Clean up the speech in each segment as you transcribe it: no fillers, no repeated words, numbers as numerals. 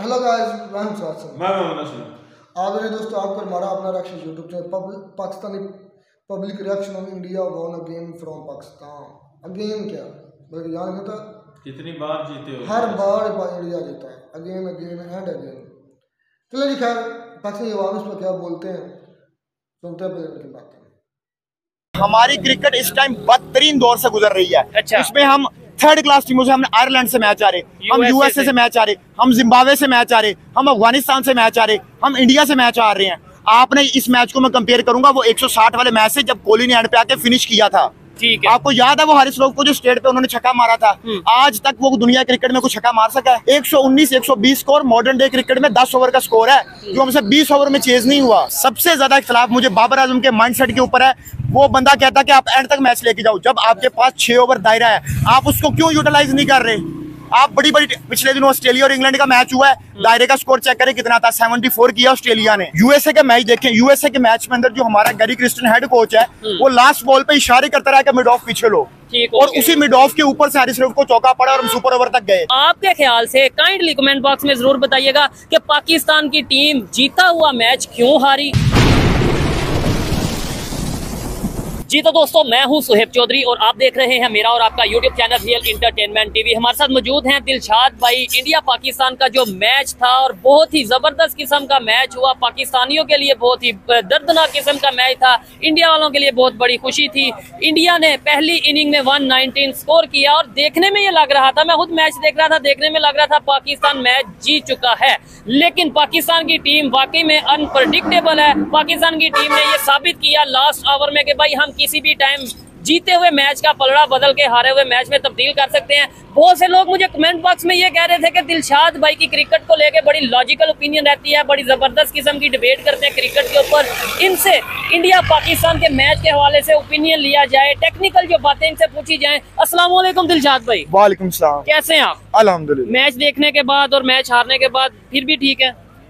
Hello guys, आदरणीय दोस्तों, आपको हमारा अपना reaction YouTube channel Pakistani public reaction on India won again from Pakistan. Again क्या बल्कि याद नहीं था, कितनी बार जीते हो? हर बार इंडिया जीता है, अगेन अगेन एंड अगेन। चलो जी, खैर पाकिस्तानी अवाम इस पर क्या बोलते हैं, सुनते हैं की बातें। हमारी क्रिकेट इस टाइम बदतरीन दौर से गुजर रही है। अच्छा। इसमें हम थर्ड क्लास टीमों से, हमने आयरलैंड से मैच आ रहे, हम यूएसए से मैच आ रहे, हम जिम्बाब्वे से मैच आ रहे, हम अफगानिस्तान से मैच आ रहे, हम इंडिया से मैच आ रहे हैं। आपने इस मैच को मैं कंपेयर करूंगा वो 160 वाले मैच से, जब कोहली ने एंड पे आके फिनिश किया था। ठीक है। आपको याद है वो हारिस रऊफ को जो स्टेट पे उन्होंने छक्का मारा था, आज तक वो दुनिया क्रिकेट में कुछ छक्का मार सका है? 119 120 स्कोर मॉडर्न डे क्रिकेट में 10 ओवर का स्कोर है, जो हमसे 20 ओवर में चेज नहीं हुआ। सबसे ज्यादा इख्तलाफ मुझे बाबर आजम के माइंडसेट के ऊपर है। वो बंदा कहता है कि आप एंड तक मैच लेके जाओ, जब आपके पास 6 ओवर दायरा है, आप उसको क्यों यूटिलाइज नहीं कर रहे? आप बड़ी पिछले दिनों ऑस्ट्रेलिया और इंग्लैंड का मैच हुआ है, दायरे का स्कोर चेक करें कितना था, 74 किया ऑस्ट्रेलिया ने। यूएसए के मैच देखें, यूएसए के मैच में अंदर जो हमारा गैरी क्रिस्टन हेड कोच है, वो लास्ट बॉल पे इशारे करता रहा कि मिड ऑफ पीछे लो, और उसी मिड ऑफ के ऊपर से हारिस रऊफ को चौका पड़ा और हम सुपर ओवर तक गए। आपके ख्याल से काइंडली कमेंट बॉक्स में जरूर बताइएगा कि पाकिस्तान की टीम जीता हुआ मैच क्यों हारी। जी तो दोस्तों, मैं हूं सुहेब चौधरी और आप देख रहे हैं मेरा और आपका YouTube channel real entertainment TV. हमारे साथ मौजूद हैं दिलशाद भाई। इंडिया पाकिस्तान का जो मैच था और बहुत ही जबरदस्त किस्म का मैच हुआ, पाकिस्तानियों के लिए बहुत ही दर्दनाक किस्म का मैच था, इंडिया वालों के लिए बहुत बड़ी खुशी थी। इंडिया ने पहली इनिंग में 119 स्कोर किया और देखने में ये लग रहा था, मैं खुद मैच देख रहा था, देखने में लग रहा था पाकिस्तान मैच जीत चुका है। लेकिन पाकिस्तान की टीम वाकई में अनप्रडिक्टेबल है। पाकिस्तान की टीम ने ये साबित किया लास्ट ओवर में कि भाई हम किसी भी टाइम जीते हुए मैच का पलड़ा बदल के हारे हुए मैच में तब्दील कर सकते हैं। बहुत से लोग मुझे कमेंट बॉक्स में ये कह रहे थे कि दिलशाद भाई की क्रिकेट को लेके बड़ी लॉजिकल ओपिनियन रहती है, बड़ी जबरदस्त किस्म की डिबेट करते हैं क्रिकेट के ऊपर, इनसे इंडिया पाकिस्तान के मैच के हवाले से ओपिनियन लिया जाए, टेक्निकल जो बातें इनसे पूछी जाए। अस्सलाम वालेकुम दिलशाद भाई। वालेकुम सलाम। कैसे हैं आप? अल्हम्दुलिल्लाह। मैच देखने के बाद और मैच हारने के बाद फिर भी ठीक है?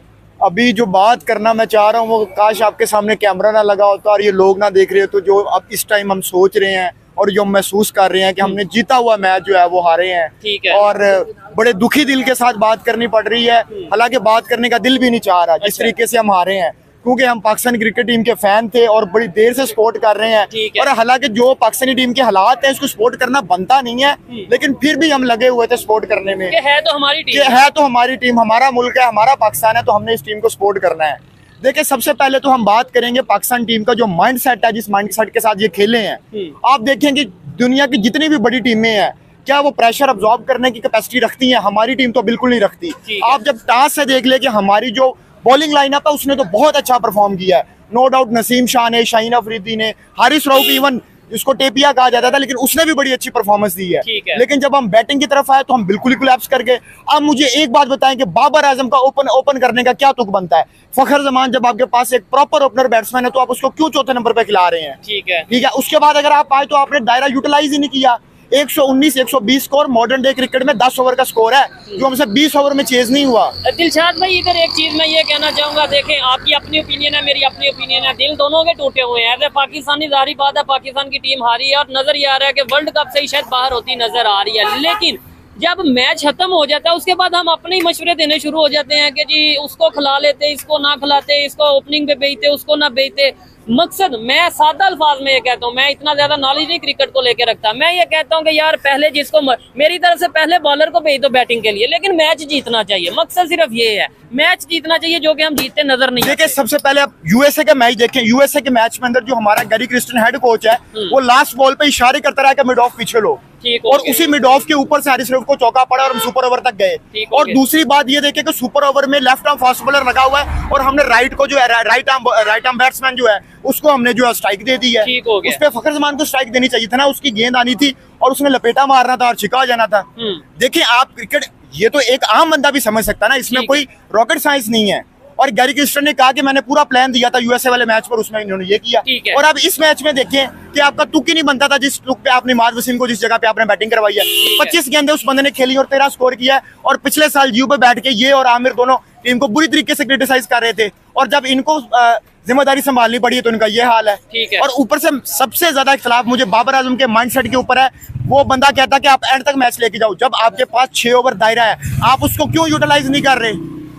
अभी जो बात करना मैं चाह रहा हूँ वो काश आपके सामने कैमरा ना लगा होता और ये लोग ना देख रहे हो, तो जो अब इस टाइम हम सोच रहे हैं और जो महसूस कर रहे हैं कि हमने जीता हुआ मैच जो है वो हारे हैं। ठीक है। और बड़े दुखी दिल के साथ बात करनी पड़ रही है, हालांकि बात करने का दिल भी नहीं चाह रहा जिस तरीके से हम हारे हैं, क्योंकि हम पाकिस्तान क्रिकेट टीम के फैन थे और बड़ी देर से सपोर्ट कर रहे हैं। और हालांकि जो पाकिस्तानी टीम के हालात हैं इसको सपोर्ट करना बनता नहीं है, लेकिन फिर भी हम लगे हुए थे सपोर्ट करने में। है तो हमारी टीम, है तो हमारी टीम, हमारा मुल्क है, हमारा पाकिस्तान है, तो हमने इस टीम को सपोर्ट करना है। देखिए, सबसे पहले तो हम बात करेंगे पाकिस्तान टीम का जो माइंड सेट है, जिस माइंड सेट के साथ ये खेले हैं। आप देखेंगे दुनिया की जितनी भी बड़ी टीमें हैं, क्या वो प्रेशर अब्सॉर्ब करने की कैपेसिटी रखती हैं? हमारी टीम तो बिल्कुल नहीं रखती। आप जब टॉस से देख ले कि हमारी जो बॉलिंग लाइनअप है उसने तो बहुत अच्छा परफॉर्म किया है, नो डाउट। नसीम शाह ने, शाहीन अफरीदी ने, हारिस रऊफ, इवन जिसको टेपिया कहा जाता था, लेकिन उसने भी बड़ी अच्छी परफॉर्मेंस दी है। लेकिन जब हम बैटिंग की तरफ आए तो हम बिल्कुल ही कोलैप्स कर गए। अब मुझे एक बात बताएं कि बाबर आजम का ओपन करने का क्या तुक बनता है? फखर जमान, जब आपके पास एक प्रॉपर ओपनर बैट्समैन है तो आप उसको क्यों चौथे नंबर पे खिला रहे हैं? ठीक है। उसके बाद अगर आप आए तो आपने दायरा यूटिलाइज ही नहीं किया। 119 120 स्कोर मॉडर्न डे क्रिकेट में 10 ओवर का स्कोर है, जो हमसे 20 ओवर में चेज नहीं हुआ। दिलशाद भाई, इधर एक चीज मैं ये कहना चाहूंगा, देखें आपकी अपनी ओपिनियन है, मेरी अपनी ओपिनियन है, दिल दोनों के टूटे हुए हैं। एज ए पाकिस्तानी जाहिर बात है पाकिस्तान की टीम हारी है और नजर ये आ रहा है कि वर्ल्ड कप से ही शायद बाहर होती नजर आ रही है। लेकिन जब मैच खत्म हो जाता है उसके बाद हम अपने ही मशवरे देने शुरू हो जाते हैं कि जी उसको खिला लेते, इसको ना खिलाते, इसको ओपनिंग पे भेजते, उसको ना भेजते। मकसद, मैं सादा अल्फाज में ये कहता हूँ, मैं इतना ज्यादा नॉलेज नहीं क्रिकेट को लेकर रखता, मैं ये कहता हूँ कि यार पहले जिसको मेरी तरफ से पहले बॉलर को भेज दो बैटिंग के लिए, लेकिन मैच जीतना चाहिए। मकसद सिर्फ ये है, मैच जीतना चाहिए, जो कि हम जीतते नजर नहीं। देखिए, सबसे पहले आप यूएसए का मैच देखें। यूएसए के मैच में अंदर जो हमारा गैरी क्रिस्टन हेड कोच है, वो लास्ट बॉल पे इशारे करता रहा कि मिड ऑफ पीछे लो, और उसी मिड ऑफ के ऊपर से हारिस रऊफ को चौका पड़ा और हम सुपर ओवर तक गए। और दूसरी बात ये देखें कि सुपर ओवर में लेफ्ट आर्म फास्ट बॉलर लगा हुआ है और हमने राइट को जो है राइट आर्म बैट्समैन जो है उसको हमने जो है स्ट्राइक दे दी है। उस पे फखर जमान को स्ट्राइक देनी चाहिए था ना, उसकी गेंद आनी थी और उसने लपेटा मारना था और छिका हो जाना था। देखिए, आप क्रिकेट ये तो एक आम बंदा भी समझ सकता है ना, इसमें कोई रॉकेट साइंस नहीं है। और गैरी क्रिस्टन ने कहा कि मैंने पूरा प्लान दिया था यूएसए वाले मैच पर, उसमें इन्होंने ये किया। और अब इस मैच में देखें कि आपका तुक ही नहीं बनता था, जिस तुक पे आपने माद वसीम को जिस जगह पे आपने बैटिंग करवाई है, 25 गेंदें उस बंदे ने खेली और 13 स्कोर किया है। और पिछले साल जीव पे बैठ के ये और आमिर दोनों टीम को बुरी तरीके से क्रिटिसाइज कर रहे थे, और जब इनको जिम्मेदारी संभालनी पड़ी है तो इनका ये हाल है। और ऊपर से सबसे ज्यादा इख्तलाफ मुझे बाबर आजम के माइंडसेट के ऊपर है। वो बंदा कहता है कि आप एंड तक मैच लेके जाओ, जब आपके पास 6 ओवर दायरा है, आप उसको क्यों यूटिलाइज नहीं कर रहे?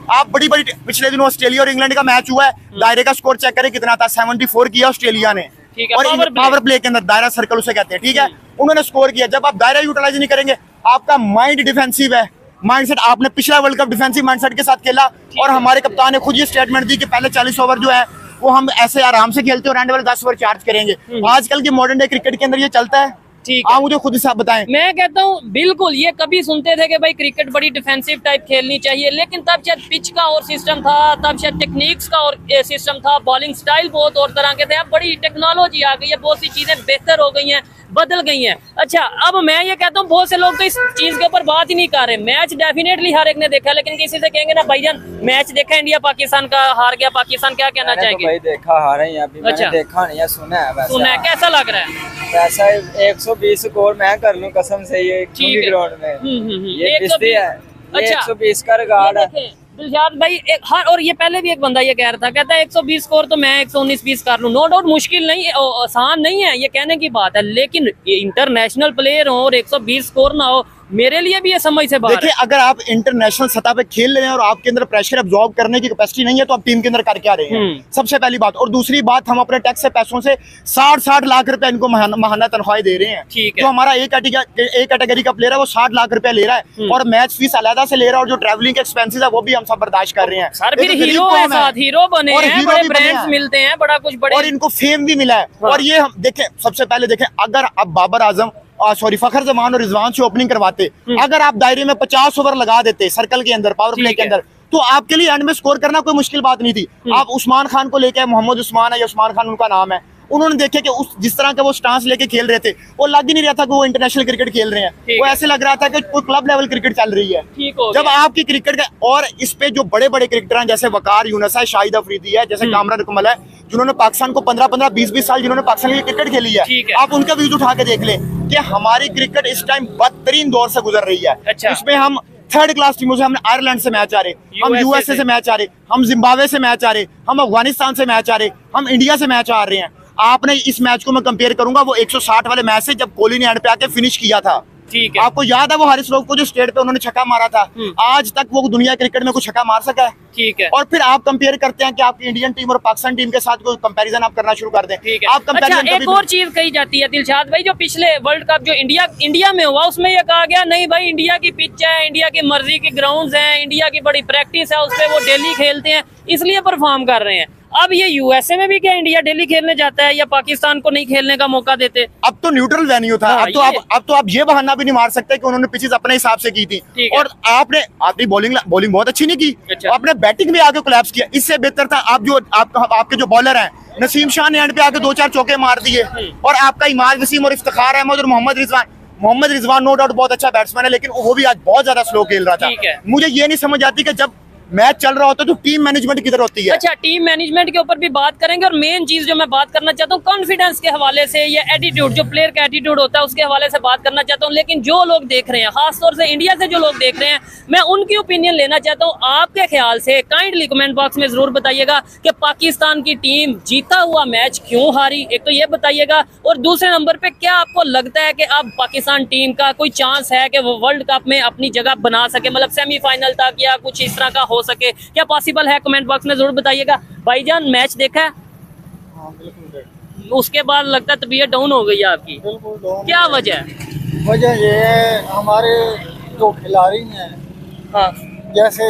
आप बड़ी बड़ी पिछले दिनों ऑस्ट्रेलिया और इंग्लैंड का मैच हुआ है, दायरे का स्कोर चेक करें कितना था, 74 किया ऑस्ट्रेलिया ने, और पावर प्ले के अंदर दायरा सर्कल उसे कहते हैं, ठीक है, उन्होंने स्कोर किया। जब आप दायरा यूटिलाइज नहीं करेंगे, आपका माइंड डिफेंसिव है, माइंडसेट, आपने पिछला वर्ल्ड कप डिफेंसिव माइंडसेट के साथ खेला, और हमारे कप्तान ने खुद ये स्टेटमेंट दी कि पहले 40 ओवर जो है वो हम ऐसे आराम से खेलते और एंड वाले 10 ओवर चार्ज करेंगे। आजकल के मॉडर्न डे क्रिकेट के अंदर ये चलता है? ठीक आप मुझे खुद ही साफ बताएं। मैं कहता हूँ बिल्कुल, ये कभी सुनते थे कि भाई क्रिकेट बड़ी डिफेंसिव टाइप खेलनी चाहिए, लेकिन तब शायद पिच का और सिस्टम था, तब शायद टेक्निक्स का और सिस्टम था, बॉलिंग स्टाइल बहुत और तरह के थे। अब बड़ी टेक्नोलॉजी आ गई है, बहुत सी चीजें बेहतर हो गई हैं, बदल गई हैं। अच्छा, अब मैं ये कहता हूँ बहुत से लोग तो इस चीज के ऊपर बात ही नहीं कर रहे। मैच डेफिनेटली हर एक ने देखा, लेकिन किसी से कहेंगे ना भाईजान मैच देखा इंडिया पाकिस्तान का, हार गया पाकिस्तान, क्या कहना चाहेंगे? भाई देखा, हारे हैं अभी। अच्छा, मैंने देखा नहीं है, सुना है वैसे। सुना है, कैसा लग रहा है? वैसा 120 स्कोर मैं कर लूं कसम से, ये ग्राउंड में ये किस्ती है। अच्छा, 120 का रिकॉर्ड है दिलशाद भाई। एक हर, और ये पहले भी एक बंदा ये कह रहा था, कहता है 120 स्कोर तो मैं 119-20 कर लूं। नो डाउट मुश्किल नहीं है, आसान नहीं है, ये कहने की बात है, लेकिन इंटरनेशनल प्लेयर हो और 120 स्कोर ना हो, मेरे लिए भी ये समझ से बाहर। देखिए, अगर आप इंटरनेशनल सतह पे खेल रहे हैं और आपके अंदर प्रेशर एब्जॉर्ब करने की कैपेसिटी नहीं है, तो आप टीम के अंदर कर क्या रहे हैं? सबसे पहली बात। और दूसरी बात, हम अपने टैक्स से पैसों से 60 लाख रुपए इनको महाना तनख्वाह दे रहे हैं। जो हमारा एक कैटेगरी का प्लेयर है वो 60 लाख रुपए ले रहा है, और मैच फीस अलग से ले रहा है, और जो ट्रैवलिंग के एक्सपेंसिस है वो भी हम सब बर्दाश्त कर रहे हैं। सर फिर हीरो है साथ, हीरो बने हैं, बड़े ब्रांड्स मिलते हैं, बड़ा कुछ बड़े, और इनको फेम भी मिला है। और ये हम देखें, सबसे पहले देखें, अगर अब बाबर आजम फखर जमान और रिजवान से ओपनिंग करवाते, अगर आप दायरे में 50 ओवर लगा देते सर्कल के अंदर, पावर प्ले के अंदर, तो आपके लिए एंड में स्कोर करना कोई मुश्किल बात नहीं थी। आप उस्मान खान को लेके, मोहम्मद उस्मान है या उस्मान खान उनका नाम है, उन्होंने देखे कि उस जिस तरह का वो स्टांस लेके खेल रहे थे, वो लग ही नहीं रहा था कि वो इंटरनेशनल क्रिकेट खेल रहे हैं। वो ऐसे लग रहा था कि कोई क्लब लेवल क्रिकेट चल रही है। जब आपकी क्रिकेट का, और इस पे जो बड़े बड़े क्रिकेटर हैं जैसे वकार यूनुस है, शाहिद अफरीदी है, जैसे कामरान अकमल है, जिन्होंने पाकिस्तान को 15-15, 20-20 साल जिन्होंने पाकिस्तान के लिए क्रिकेट खेली है, आप उनका व्यूज उठा के देख लें कि हमारी क्रिकेट इस टाइम बदतरीन दौर से गुजर रही है। इसमें हम थर्ड क्लास टीमों से, हम आयरलैंड से मैच आ रहे, हम यूएसए से मैच आ रहे, हम जिम्बाब्वे से मैच आ रहे, हम अफगानिस्तान से मैच आ रहे, हम इंडिया से मैच आ रहे हैं। आपने इस मैच को मैं कंपेयर करूंगा वो 160 वाले मैच से, जब कोहली ने एंड पे आके फिनिश किया था। ठीक है, आपको याद है वो हारिस रऊफ को जो स्टेट पे उन्होंने छक्का मारा था, आज तक वो दुनिया क्रिकेट में कुछ छक्का मार सका है? ठीक है। और फिर आप कंपेयर करते हैं कि आपकी इंडियन टीम और पाकिस्तान टीम के साथ कोई कंपैरिजन आप करना शुरू कर दें। आप अच्छा, एक और चीज कही जाती है दिलशाद भाई, जो पिछले वर्ल्ड कप जो इंडिया में हुआ, उसमें ये कहा गया नहीं भाई इंडिया की पिच है, इंडिया की मर्जी के ग्राउंड्स हैं, इंडिया की बड़ी प्रैक्टिस है, उसपे वो डेली खेलते हैं, इसलिए परफॉर्म कर रहे हैं। अब ये यूएसए में भी क्या इंडिया डेली खेलने जाता है, या पाकिस्तान को नहीं खेलने का मौका देते? अब तो न्यूट्रल वेन्यू था। अब तो आप ये बहाना भी नहीं मार सकते कि उन्होंने पिचेस अपने हिसाब से की थी, और आपने बॉलिंग बहुत अच्छी नहीं की। अच्छा। आपने बैटिंग में आगे कोलैप्स किया। इससे बेहतर था आप जो आपके जो बॉलर हैं, नसीम शाह ने एंड पे आके 2-4 चौके मार दिए, और आपका इमाद वसीम और इफ्तिखार अहमद और मोहम्मद रिजवान नो डाउट बहुत अच्छा बैट्समैन है, लेकिन वो भी आज बहुत ज्यादा स्लो खेल रहा था। मुझे ये नहीं समझ आती कि जब मैच चल रहा होता है तो टीम मैनेजमेंट किधर होती है? अच्छा, टीम मैनेजमेंट के ऊपर भी बात करेंगे, और मेन चीज जो मैं बात करना चाहता हूँ कॉन्फिडेंस के हवाले से, या एटीट्यूड जो प्लेयर का एटीट्यूड होता है उसके हवाले से बात करना चाहता हूँ। लेकिन जो लोग देख रहे हैं, खासतौर से इंडिया से जो लोग देख रहे हैं, मैं उनकी ओपिनियन लेना चाहता हूँ। आपके ख्याल से काइंडली कमेंट बॉक्स में जरूर बताइएगा कि पाकिस्तान की टीम जीता हुआ मैच क्यों हारी, एक तो ये बताइएगा, और दूसरे नंबर पे क्या आपको लगता है कि अब पाकिस्तान टीम का कोई चांस है कि वो वर्ल्ड कप में अपनी जगह बना सके, मतलब सेमीफाइनल तक या कुछ इस तरह का हो सके? क्या पॉसिबल है? कमेंट बॉक्स में जरूर बताइएगा। भाईजान मैच देखा है? हाँ, बिल्कुल। उसके बाद लगता है तबीयत डाउन हो गई आपकी, बिल्कुल डाउन। क्या वजह है? वजह ये है हमारे जो खिलाड़ी हैं, हाँ, जैसे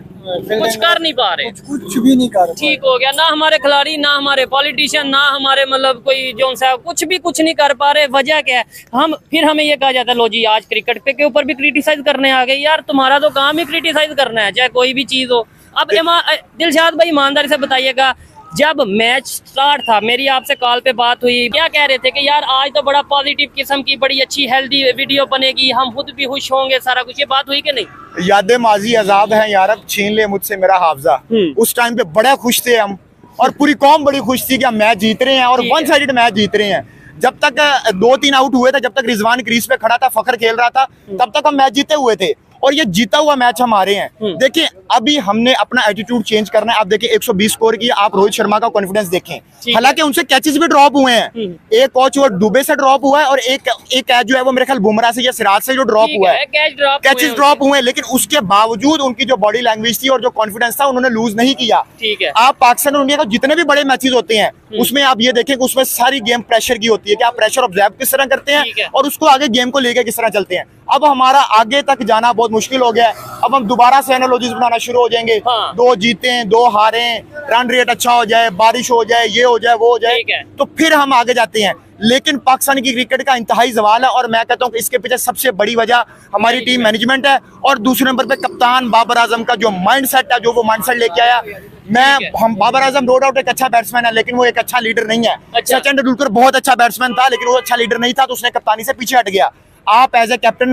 कुछ कर नहीं पा रहे, कुछ भी नहीं कर। ठीक हो गया, ना हमारे खिलाड़ी, ना हमारे पॉलिटिशियन, ना हमारे मतलब कोई जो सा कुछ नहीं कर पा रहे। वजह क्या है? फिर हमें ये कहा जाता है लो जी आज क्रिकेट पे के ऊपर भी क्रिटिसाइज करने आ गए। यार तुम्हारा तो काम ही क्रिटिसाइज करना है, चाहे कोई भी चीज हो। अब दिलशाद भाई ईमानदारी से बताइएगा, जब मैच स्टार्ट था, मेरी आपसे कॉल पे बात हुई, क्या कह रहे थे कि यार आज तो बड़ा पॉजिटिव किस्म की बड़ी अच्छी हेल्दी वीडियो बनेगी, हम खुद भी खुश होंगे, सारा कुछ, ये बात हुई कि नहीं? यादें माजी अजाब हैं यार, अब छीन ले मुझसे मेरा हाफजा। उस टाइम पे बड़ा खुश थे हम, और पूरी कौम बड़ी खुश थी कि हम मैच जीत रहे हैं, और वन साइडेड मैच जीत रहे हैं। जब तक 2-3 आउट हुए थे, जब तक रिजवान क्रीज पे खड़ा था, फखर खेल रहा था, तब तक हम मैच जीते हुए थे। और ये जीता हुआ मैच हमारे हैं। देखिए अभी हमने अपना एटीट्यूड चेंज करना है। आप देखिए 120 स्कोर की, आप रोहित शर्मा का कॉन्फिडेंस देखें, हालांकि उनसे कैचेस भी ड्रॉप हुए हैं। एक कॉच वो दुबे से ड्रॉप हुआ है और एक कैच जो है वो मेरे ख्याल बुमराह से या सिराज से जो ड्रॉप हुआ है, कैचेस ड्रॉप हुए हैं, लेकिन उसके बावजूद उनकी जो बॉडी लैंग्वेज थी और जो कॉन्फिडेंस था उन्होंने लूज नहीं किया। ठीक है। आप पाकिस्तान और इंडिया का जितने भी बड़े मैचेस होते हैं उसमें आप ये देखें कि उसमें सारी गेम प्रेशर की होती है कि आप प्रेशर ऑब्जर्व किस तरह करते हैं और उसको आगे गेम को लेकर किस तरह चलते हैं। अब हमारा आगे तक जाना बहुत मुश्किल हो गया है। अब हम दोबारा से एनालॉजीज बनाना शुरू हो जाएंगे। 2 जीतें 2 हारें, रन रेट अच्छा हो जाए, बारिश हो जाए, ये हो जाए, वो हो जाए, तो फिर हम आगे जाते हैं। लेकिन पाकिस्तान की क्रिकेट का इंतहाई सवाल है और मैं कहता हूं कि इसके पीछे सबसे बड़ी वजह हमारी टीम मैनेजमेंट है और दूसरे नंबर पे कप्तान बाबर आजम का जो माइंडसेट है, जो वो माइंडसेट लेके आया। हम बाबर आजम नो डाउट एक अच्छा बैट्समैन है, लेकिन वो एक अच्छा लीडर नहीं है। सचिन तेंदुलकर बहुत अच्छा बैट्समैन था, लेकिन वो अच्छा लीडर नहीं था, तो उसने कप्तानी से पीछे हट गया। आप एज ए कैप्टन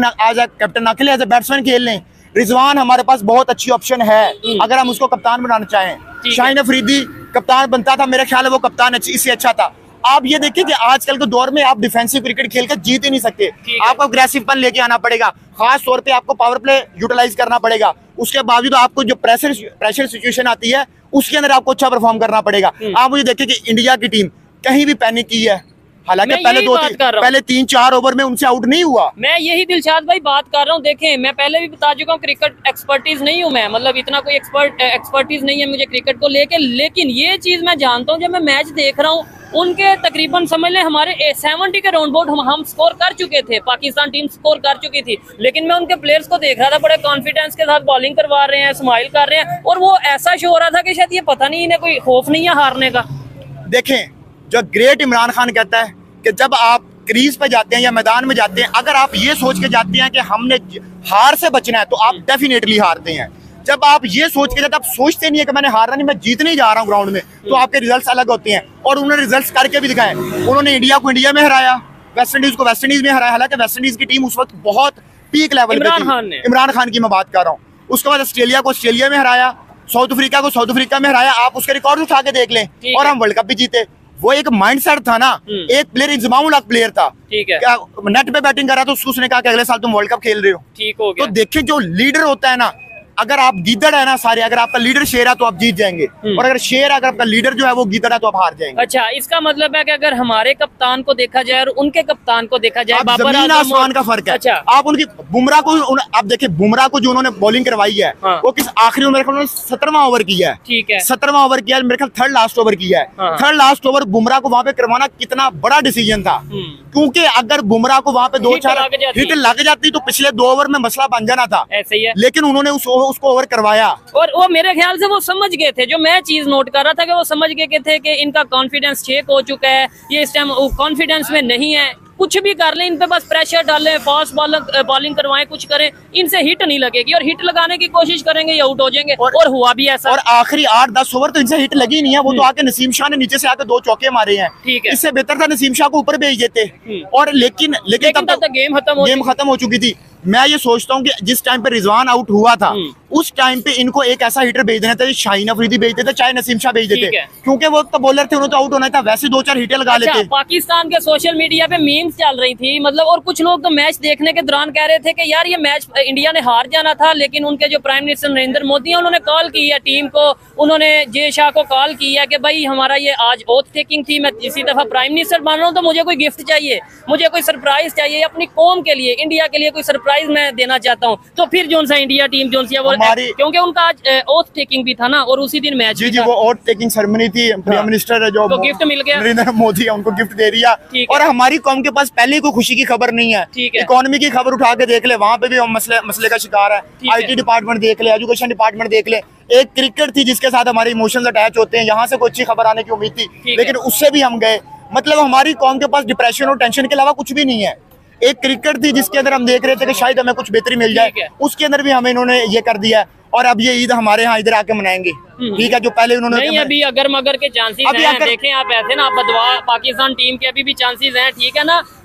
ना खेले, एज ए बैट्समैन खेल लें। रिजवान हमारे पास बहुत अच्छी ऑप्शन है अगर हम उसको कप्तान बनाना चाहें। शाहीन अफरीदी कप्तान बनता था, मेरा ख्याल है वो कप्तान इससे अच्छा था। आप ये देखिए कि आजकल के दौर में आप डिफेंसिव क्रिकेट खेल कर जीत ही नहीं सकते। आपको अग्रेसिवपन लेके आना पड़ेगा, खास तौर पे आपको पावर प्ले यूटिलाइज करना पड़ेगा। उसके बावजूद आपको जो प्रेशर सिचुएशन आती है उसके अंदर आपको अच्छा परफॉर्म करना पड़ेगा। आप मुझे देखिए कि इंडिया की टीम कहीं भी पैनिक की है, हालांकि पहले 3-4 ओवर में उनसे आउट नहीं हुआ। मैं यही दिलशाद भाई बात कर रहा हूँ। देखें मैं पहले भी बता चुका हूँ, क्रिकेट एक्सपर्टीज नहीं हूँ मैं, मतलब इतना कोई एक्सपर्टीज नहीं है मुझे क्रिकेट को लेके, लेकिन ये चीज मैं जानता हूँ जब मैं मैच देख रहा हूँ उनके तकरीबन समझ लें हमारे 70 के राउंड बोर्ड हम स्कोर कर चुके थे, पाकिस्तान टीम स्कोर कर चुकी थी, लेकिन मैं उनके प्लेयर्स को देख रहा था बड़े कॉन्फिडेंस के साथ बॉलिंग करवा रहे हैं, स्माइल कर रहे हैं, और वो ऐसा शो हो रहा था कि शायद ये पता नहीं इन्हें कोई खौफ नहीं है हारने का। देखें जो ग्रेट इमरान खान कहता है कि जब आप क्रीज पे जाते हैं या मैदान में जाते हैं, अगर आप ये सोच के जाते हैं कि हमने हार से बचना है तो आप डेफिनेटली हारते हैं। जब आप ये सोच के जाते, आप सोचते नहीं है कि मैंने हारना नहीं, मैं जीतने ही जा रहा हूँ ग्राउंड में, तो आपके रिजल्ट्स अलग होते हैं। और उन्होंने रिजल्ट्स करके भी दिखाए। उन्होंने इंडिया को इंडिया में हराया, वेस्ट इंडीज को वेस्ट इंडीज में हराया, हालांकि वेस्ट इंडीज की टीम उस वक्त बहुत पीक लेवल पे थी। इमरान खान की मैं बात कर रहा हूँ। उसके बाद ऑस्ट्रेलिया को ऑस्ट्रेलिया में हराया, साउथ अफ्रीका को साउथ अफ्रीका में हराया। आप उसके रिकॉर्ड उठा के देख लें, और हम वर्ल्ड कप भी जीते। वो एक माइंडसेट था ना, एक प्लेयर इंजमामुल हक प्लेयर था, ठीक है, क्या नेट पे बैटिंग कर रहा था, उसने कहा कि अगले साल तुम वर्ल्ड कप खेल रहे हो, ठीक हो गया। तो देखिए जो लीडर होता है ना, अगर आप गीदड़ है ना सारे, अगर आपका लीडर शेर है तो आप जीत जाएंगे, और अगर शेर अगर आपका लीडर जो है वो गीदड़ है तो आप हार जाएंगे। अच्छा, इसका मतलब है कि अगर हमारे कप्तान को देखा जाए और उनके कप्तान को देखा जाए, जमीन आसमान का फर्क है। अच्छा, आप उनकी बुमराह को, आप देखिए बुमराह को जो उन्होंने बॉलिंग करवाई है, वो किस आखिरी में मेरे ख्याल 17वां ओवर किया है, ठीक है, 17वां ओवर किया है, मेरे ख्याल थर्ड लास्ट ओवर किया है। थर्ड लास्ट ओवर बुमराह को वहां पे करवाना कितना बड़ा डिसीजन था, क्योंकि अगर बुमराह को वहां पे 2-4 हिट लग जाती तो पिछले 2 ओवर में मसला बन जाना था। ऐसे ही है, लेकिन उन्होंने उसको ओवर करवाया। और वो मेरे ख्याल से वो समझ गए थे, जो मैं चीज नोट कर रहा था कि वो समझ गए थे कि इनका कॉन्फिडेंस चेक हो चुका है, ये इस टाइम कॉन्फिडेंस में नहीं है, कुछ भी कर लें इन पे, बस प्रेशर डालें, फास्ट बॉलिंग करवाएं, कुछ करें, इनसे हिट नहीं लगेगी, और हिट लगाने की कोशिश करेंगे ये आउट हो जाएंगे, और हुआ भी ऐसा। और आखिरी 8-10 ओवर तो इनसे हिट लगी नहीं है, वो तो आके नसीम शाह ने नीचे से आके 2 चौके मारे हैं। ठीक है, इससे बेहतर था नसीम शाह को ऊपर भेज देते, और लेकिन तब तक गेम खत्म हो चुकी थी। मैं ये सोचता हूँ कि जिस टाइम पे रिजवान आउट हुआ था, उस टाइम पे इनको एक ऐसा हिटर भेज देना था, शाहीन अफरीदी भेज देते, चाहे नसीम शाह भेज देते, क्योंकि वो तो बॉलर थे, उन्होंने तो आउट होना था, वैसे 2-4 हिटें लगा लेते। पाकिस्तान के सोशल मीडिया पे मीम्स चल रही थी, मतलब, और कुछ लोग तो मैच देखने के दौरान कह रहे थे कि यार ये मैच इंडिया ने हार जाना था, लेकिन उनके जो प्राइम मिनिस्टर नरेंद्र मोदी है उन्होंने कॉल की है टीम को, उन्होंने जय शाह को कॉल की है कि भाई हमारा ये आज ओथ टेकिंग थी, मैं इसी दफा प्राइम मिनिस्टर बन रहा हूँ, तो मुझे कोई गिफ्ट चाहिए, मुझे कोई सरप्राइज चाहिए, अपनी कौम के लिए, इंडिया के लिए कोई सरप्राइज मैं देना चाहता हूँ। तो फिर जो सा इंडिया टीम जो सी वो, क्योंकि उनका आज ओथ टेकिंग भी था ना, और उसी दिन मैच जी वो ओथ टेकिंग सेरेमनी थी, प्राइम मिनिस्टर जो गिफ्ट मिल गया, नरेंद्र मोदी है, उनको गिफ्ट दे दिया। और हमारी कौम के पास पहले कोई खुशी की खबर नहीं है, इकोनॉमी की खबर उठा के देख ले, वहाँ पे भी हम मसले का शिकार है। IT डिपार्टमेंट देख ले, एजुकेशन डिपार्टमेंट देख ले, एक क्रिकेट थी जिसके साथ हमारे इमोशंस अटैच होते हैं, यहाँ से कोई अच्छी खबर आने की उम्मीद थी, लेकिन उससे भी हम गए। मतलब हमारी कौम के पास डिप्रेशन और टेंशन के अलावा कुछ भी नहीं है। एक क्रिकेट थी जिसके अंदर हम देख रहे थे कि शायद हमें कुछ बेहतरी मिल जाए, उसके अंदर भी हमें इन्होंने ये कर दिया, और अब ये ईद हमारे यहाँ इधर आके मनाएंगे, ठीक है, जो पहले उन्होंने नहीं, अभी अगर मगर के चांसेस हैं, देखें आप ऐसे ना, आप बदवा पाकिस्तान टीम के अभी भी चांसेस हैं, ठीक है ना,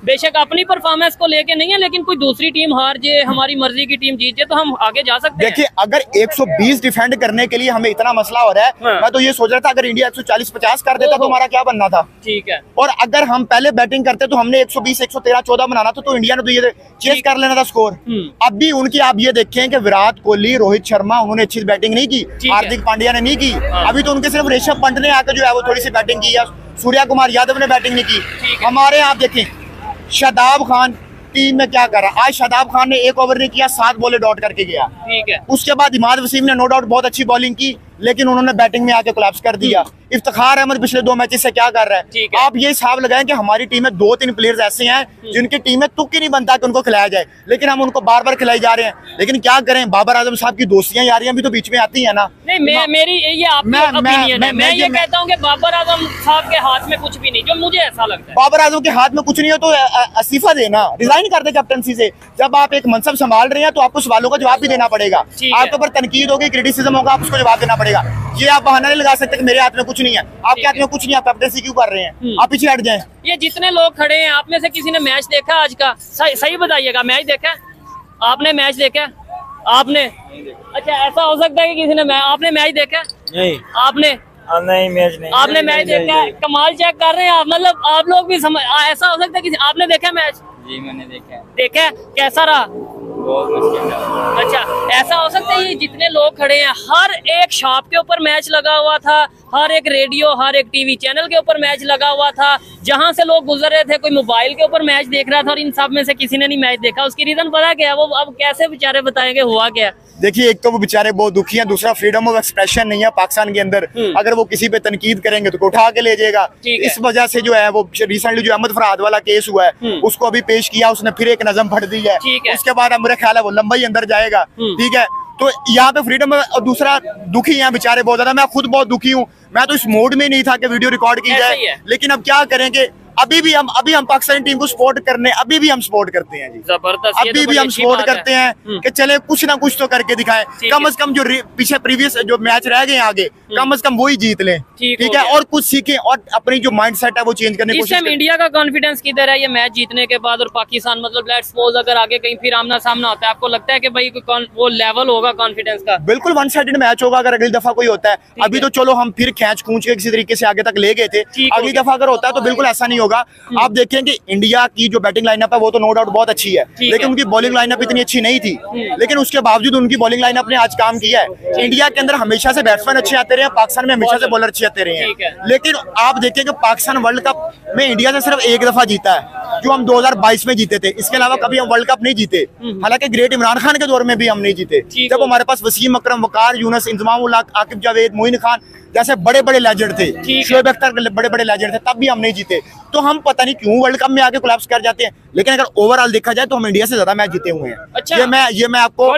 बेशक अपनी परफॉर्मेंस को लेके नहीं है, लेकिन कोई दूसरी टीम हार जाए, हमारी मर्जी की टीम जीत जाए तो हम आगे जा सकते हैं। देखिए अगर 120 डिफेंड करने के लिए हमें इतना मसला हो रहा है, हाँ। मैं तो ये सोच रहा था अगर इंडिया 140-50 कर देता तो हमारा क्या बनना था। ठीक है। और अगर हम पहले बैटिंग करते तो हमने 120, 113, 14 बनाना था, तो इंडिया ने तो ये चेस कर लेना था स्कोर। अब भी उनकी आप ये देखें कि विराट कोहली, रोहित शर्मा, उन्होंने अच्छी बैटिंग नहीं की, हार्दिक पांड्या ने नहीं की। अभी तो उनके सिर्फ ऋषभ पंत ने आकर जो है वो थोड़ी सी बैटिंग की, या सूर्या कुमार यादव ने बैटिंग नहीं की। हमारे आप देखें शादाब खान टीम में क्या कर रहा है। आज शादाब खान ने 1 ओवर नहीं किया, 7 बॉलें डॉट करके गया। ठीक है। उसके बाद इमाद वसीम ने नो डाउट बहुत अच्छी बॉलिंग की, लेकिन उन्होंने बैटिंग में आके कोलैप्स कर दिया। इफ्तिखार अहमद पिछले 2 मैचेस से क्या कर रहा है। आप ये हिसाब लगाएं कि हमारी टीम में 2-3 प्लेयर्स ऐसे हैं जिनकी टीम में तुक ही नहीं बनता कि उनको खिलाया जाए, लेकिन हम उनको बार बार खिलाई जा रहे हैं। लेकिन क्या करें, बाबर आजम साहब की दोस्तियां यारियां भी तो बीच में आती है ना। नहीं, मेरी ये आपकी ओपिनियन है। मैं ये कहता हूँ कि बाबर आजम साहब के हाथ में कुछ भी नहीं, जो मुझे ऐसा लगता है। बाबर आजम के हाथ में कुछ नहीं हो तो इस्तीफा देना, रिजाइन कर दे कैप्टनसी से। जब आप एक मनसब संभाल रहे हैं तो आपको सवालों का जवाब भी देना पड़ेगा। आपके ऊपर तनकीद होगी, क्रिटिसिज्म होगा, आप उसको जवाब देना पड़ेगा। ये आप बहाना नहीं लगा सकते कि मेरे हाथ में कुछ नहीं है। आपके हाथ में कुछ नहीं है, आप कैप्टनसी क्यों कर रहे हैं, आप पीछे हट जाएं। ये जितने लोग खड़े हैं, आप में से किसी ने मैच देखा आज का? सही बताइएगा, मैच देखा? आपने मैच देखा? आपने? अच्छा, ऐसा हो सकता है कि किसी ने आपने मैच देखा? नहीं। आपने? नहीं, मैच नहीं। आपने मैच देखा? कमाल चेक कर रहे हैं आप, मतलब आप लोग भी समझ। ऐसा हो सकता है कि आपने देखा मैच? जी मैंने देखा। देखा? कैसा रहा? बहुत मुश्किल था। अच्छा, ऐसा हो सकता है ये जितने लोग खड़े हैं, हर एक शॉप के ऊपर मैच लगा हुआ था, हर एक रेडियो, हर एक टीवी चैनल के ऊपर मैच लगा हुआ था, जहां से लोग गुजर रहे थे कोई मोबाइल के ऊपर मैच देख रहा था, और इन सब में से किसी ने नहीं मैच देखा। उसकी रीजन पता क्या है? वो अब कैसे बेचारे बताएंगे हुआ क्या? देखिए, एक तो वो बेचारे बहुत दुखी हैं, दूसरा फ्रीडम ऑफ एक्सप्रेशन नहीं है पाकिस्तान के अंदर। अगर वो किसी पे तनकीद करेंगे तो उठा के ले जाएगा। इस वजह से जो है वो रिसेंटली जो अहमद फरहाद वाला केस हुआ है उसको अभी पेश किया, उसने फिर एक नज़म फट दी है। उसके बाद अब मेरा ख्याल है वो लंबा ही अंदर जाएगा। ठीक है, तो यहाँ पे फ्रीडम, और दूसरा दुखी हैं बेचारे बहुत ज्यादा। मैं खुद बहुत दुखी हूँ। मैं तो इस मोड में नहीं था कि वीडियो रिकॉर्ड की जाए, लेकिन अब क्या करेंगे। अभी हम पाकिस्तानी टीम को सपोर्ट करने, अभी भी हम सपोर्ट करते हैं जी, जबरदस्त। अभी भी हम सपोर्ट करते हैं कि चले कुछ ना कुछ तो करके दिखाएं। कम से कम जो पीछे प्रीवियस जो मैच रह गए आगे, कम से कम वही जीत लें। ठीक है, और कुछ सीखें और अपनी जो माइंडसेट है वो चेंज करने की कोशिश करें। इंडिया का कॉन्फिडेंस किधर है ये मैच जीतने के बाद? और पाकिस्तान, मतलब लेट्स सपोज अगर आगे कहीं फिर आमना सामना होता है, आपको लगता है कि भाई वो लेवल होगा कॉन्फिडेंस का? बिल्कुल वन साइडेड मैच होगा अगर अगली दफा कोई होता है। अभी तो चलो हम फिर खींच खूंच के किसी तरीके से आगे तक ले गए थे, अगली दफा अगर होता है तो बिल्कुल ऐसा नहीं होगा। आप देखें कि इंडिया की जो बैटिंग लाइनअप है वो तो नो डाउट बहुत अच्छी है, लेकिन उनकी बॉलिंग लाइनअप इतनी अच्छी नहीं थी, लेकिन उसके बावजूद उनकी बॉलिंग लाइनअप ने आज काम किया है। इंडिया के अंदर हमेशा से बैट्समैन अच्छे आते रहे, पाकिस्तान में हमेशा से बॉलर अच्छे आते रहे हैं, लेकिन आप देखिए कि पाकिस्तान वर्ल्ड कप में इंडिया से सिर्फ एक दफा जीता है, जो हम 2022 में जीते थे। इसके अलावा कभी हम वर्ल्ड कप नहीं जीते। हालांकि ग्रेट इमरान खान के दौर में भी हम नहीं जीते, जब हमारे पास वसीम अकरम, वकार यूनुस, इंजमाम उल हक, आकिब जावेद, मोइन खान जैसे बड़े बड़े लेजेंड थे, शोएब अख्तर बड़े बड़े लेजेंड थे, तब भी हम नहीं जीते। तो हम पता नहीं क्यों वर्ल्ड कप में आके कोलैप्स कर जाते हैं, लेकिन अगर ओवरऑल देखा जाए तो हम इंडिया से ज्यादा मैच जीते हुए हैं। अच्छा, ये मैं आपको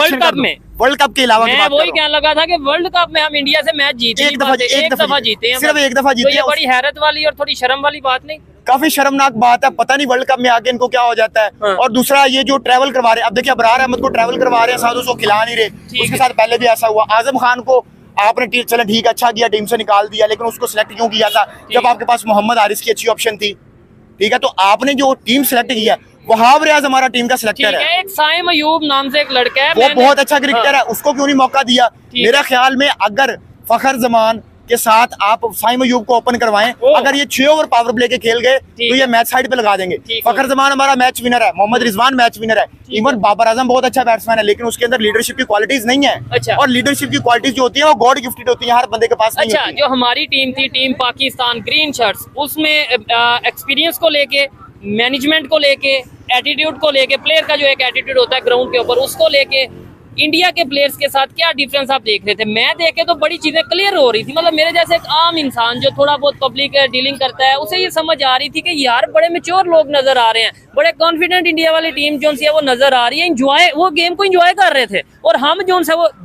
वर्ल्ड कप के अलावा मैं वही कहने लगा था कि वर्ल्ड कप में हम इंडिया से मैच जीते एक दफा जीते हैं, सिर्फ एक दफा जीते हैं। ये बड़ी हैरत वाली और थोड़ी शर्म वाली बात नहीं? काफी शर्मनाक बात है, पता नहीं वर्ल्ड कप में आके इनको क्या हो जाता है। और दूसरा ये जो ट्रैवल करवा रहे हैं, अब देखिए अबरार अहमद को ट्रैवल करवा रहे हैं, साथ उसको खिला नहीं रहे। उसके साथ पहले भी ऐसा हुआ। आजम खान को आपने चलो ठीक अच्छा किया, टीम से निकाल दिया, लेकिन उसको सिलेक्ट क्यों किया था जब आपके पास मोहम्मद हारिस की अच्छी ऑप्शन थी? ठीक है, तो आपने जो टीम सिलेक्ट किया, वहाब रियाज हमारा टीम का सिलेक्टर है। एक साइम अयूब नाम से एक लड़का है, वो बहुत अच्छा क्रिकेटर है, उसको क्यों नहीं मौका दिया? मेरा ख्याल में अगर फखर जमान के साथ आप साइम अयूब को ओपन करवाएं, अगर ये 6 ओवर पावर प्ले के खेल गए तो ये मैच साइड पे लगा देंगे। फखर जमान हमारा मैच विनर है, मोहम्मद रिजवान मैच विनर है, इवन बाबर आजम बहुत अच्छा बैट्समैन है, लेकिन उसके अंदर लीडरशिप की क्वालिटीज नहीं है। अच्छा। और लीडरशिप की क्वालिटीज जो होती है वो गॉड गिफ्टेड होती है, हर बंदे के पास नहीं अच्छा, होती। जो हमारी टीम थी, टीम पाकिस्तान ग्रीन शर्ट्स, उसमें एक्सपीरियंस को लेके, मैनेजमेंट को लेके, एटीट्यूड को लेके, प्लेयर का जो एक एटीट्यूड होता है ग्राउंड के ऊपर, उसको लेके इंडिया के प्लेयर्स के साथ क्या डिफरेंस आप देख रहे थे? मैं देखे तो बड़ी चीजें क्लियर हो रही थी, मतलब मेरे जैसे एक आम इंसान जो थोड़ा बहुत पब्लिक डीलिंग करता है, उसे ये समझ आ रही थी कि यार बड़े मैच्योर लोग नजर आ रहे हैं, बड़े कॉन्फिडेंट इंडिया वाली टीम जो है वो नजर आ रही है, एंजॉय, वो गेम को एंजॉय कर रहे थे। और हम जो है वो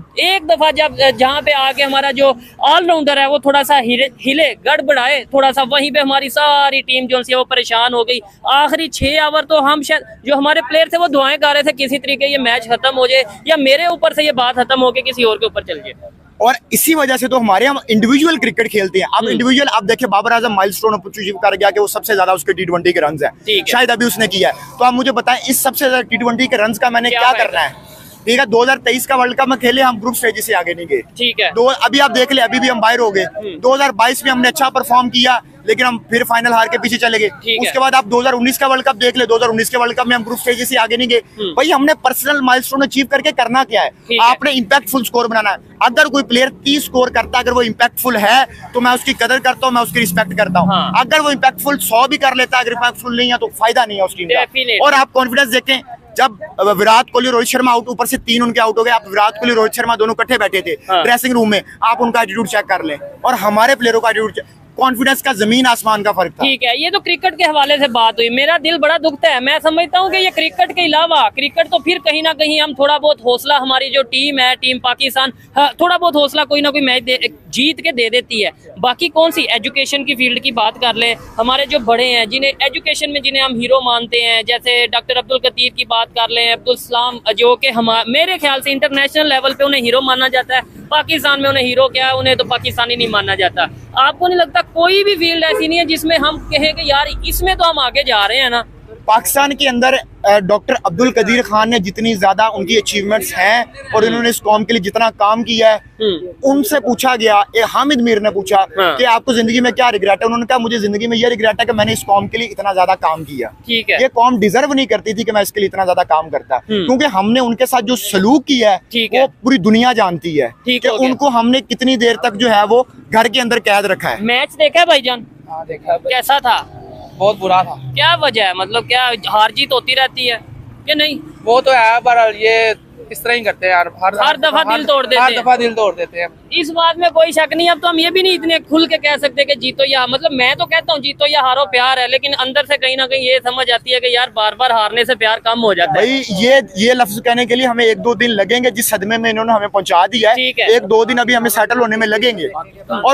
एक दफा जब जहाँ पे आके हमारा जो ऑलराउंडर है वो थोड़ा सा हिले गड़बड़ाए थोड़ा सा, वहीं पे हमारी सारी टीम जो है वो परेशान हो गई। आखिरी 6 ओवर तो हम शायद जो हमारे प्लेयर थे वो दुआएं कर रहे थे किसी तरीके ये मैच खत्म हो जाए या मेरे ऊपर से ये बात खत्म हो के किसी और के ऊपर चल जाए। और इसी वजह से तो हमारे हम इंडिविजुअल क्रिकेट खेलते हैं। अब इंडिविजुअल आप देखिए बाबर आजम माइलस्टोन अचीव कर गया कि वो सबसे ज्यादा उसके T20 के रन्स हैं, शायद अभी उसने किया है। तो आप मुझे बताएं इस सबसे ज्यादा T20 के रन्स का मैंने क्या करना है? ठीक है, 2023 का वर्ल्ड कप में खेले, हम ग्रुप स्टेज से आगे नहीं गए। ठीक है, अभी आप देख ले, अभी भी हम बाहर हो गए। 2022 में हमने अच्छा परफॉर्म किया लेकिन हम फिर फाइनल हार के पीछे चले गए। उसके बाद आप 2019 का वर्ल्ड कप देख ले, 2019 के वर्ल्ड कप में हम ग्रुप स्टेज से आगे नहीं गए। भाई हमने पर्सनल माइलस्टोन अचीव करके करना क्या है? आपने इंपैक्टफुल स्कोर बनाना है। अगर कोई प्लेयर 30 स्कोर करता है, अगर वो इंपैक्टफुल है तो मैं उसकी कदर करता हूँ, मैं उसकी रिस्पेक्ट करता हूँ। अगर वो इंपैक्टफुल 100 भी कर लेता है, अगर इंपैक्टफुल नहीं है तो फायदा नहीं है उस टीम का। और आप कॉन्फिडेंस देखें, जब विराट कोहली रोहित शर्मा आउट, ऊपर से 3 उनके आउट हो गए, आप विराट कोहली रोहित शर्मा दोनों इकट्ठे बैठे थे ड्रेसिंग रूम में, आप उनका एटीट्यूड चेक कर लें और हमारे प्लेयरों का एटीट्यूड, कॉन्फिडेंस का जमीन आसमान का फर्क था। ठीक है, ये तो क्रिकेट के हवाले से बात हुई, मेरा दिल बड़ा दुखता है। मैं समझता हूँ कि ये क्रिकेट के अलावा क्रिकेट तो फिर कहीं ना कहीं हम थोड़ा बहुत हौसला, हमारी जो टीम है टीम पाकिस्तान, थोड़ा बहुत हौसला कोई ना कोई मैच जीत के दे देती है। बाकी कौन सी एजुकेशन की फील्ड की बात कर ले, हमारे जो बड़े हैं जिन्हें एजुकेशन में जिन्हें हम हीरो मानते हैं, जैसे डॉक्टर अब्दुल कतीर की बात कर लें, अब्दुल सलाम, जो कि मेरे ख्याल से इंटरनेशनल लेवल पे उन्हें हीरो माना जाता है। पाकिस्तान में उन्हें हीरो क्या है, उन्हें तो पाकिस्तानी नहीं माना जाता। आपको नहीं लगता कोई भी फील्ड ऐसी नहीं है जिसमें हम कहें कि यार इसमें तो हम आगे जा रहे हैं ना? पाकिस्तान के अंदर डॉक्टर अब्दुल कदीर खान ने जितनी ज्यादा उनकी अचीवमेंट्स हैं और इन्होंने इस कौम के लिए जितना काम किया है, उनसे पूछा गया, हामिद मीर ने पूछा कि आपको जिंदगी में क्या रिग्रेट है? उन्होंने कहा मुझे जिंदगी में ये रिग्रेट है कि मैंने इस कौम के लिए इतना ज्यादा काम किया। ठीक है, ये कौम डिजर्व नहीं करती थी कि मैं इसके लिए इतना ज्यादा काम करता, क्योंकि हमने उनके साथ जो सलूक किया है वो पूरी दुनिया जानती है कि उनको हमने कितनी देर तक जो है वो घर के अंदर कैद रखा है। मैच देखा है भाईजान? देखा। कैसा था? बहुत बुरा था। क्या वजह है, मतलब क्या हार जीत होती रहती है कि नहीं? वो तो है, पर ये इस तरह ही करते हैं यार, हर दफा दिल तोड़ देते हैं। हर दफा दिल तोड़ देते हैं। इस बात में कोई शक नहीं। अब तो हम ये भी नहीं इतने खुल के कह सकते कि जीतो या, मतलब मैं तो कहता हूँ जीतो या हारो प्यार है, लेकिन अंदर से कहीं ना कहीं ये समझ आती है कि यार बार बार हारने से प्यार कम हो जाता है। भाई ये लफ्ज कहने के लिए हमें 1-2 दिन लगेंगे, जिस सदमे में इन्होंने हमें पहुंचा दिया है, 1-2 दिन अभी हमें सेटल होने में लगेंगे। और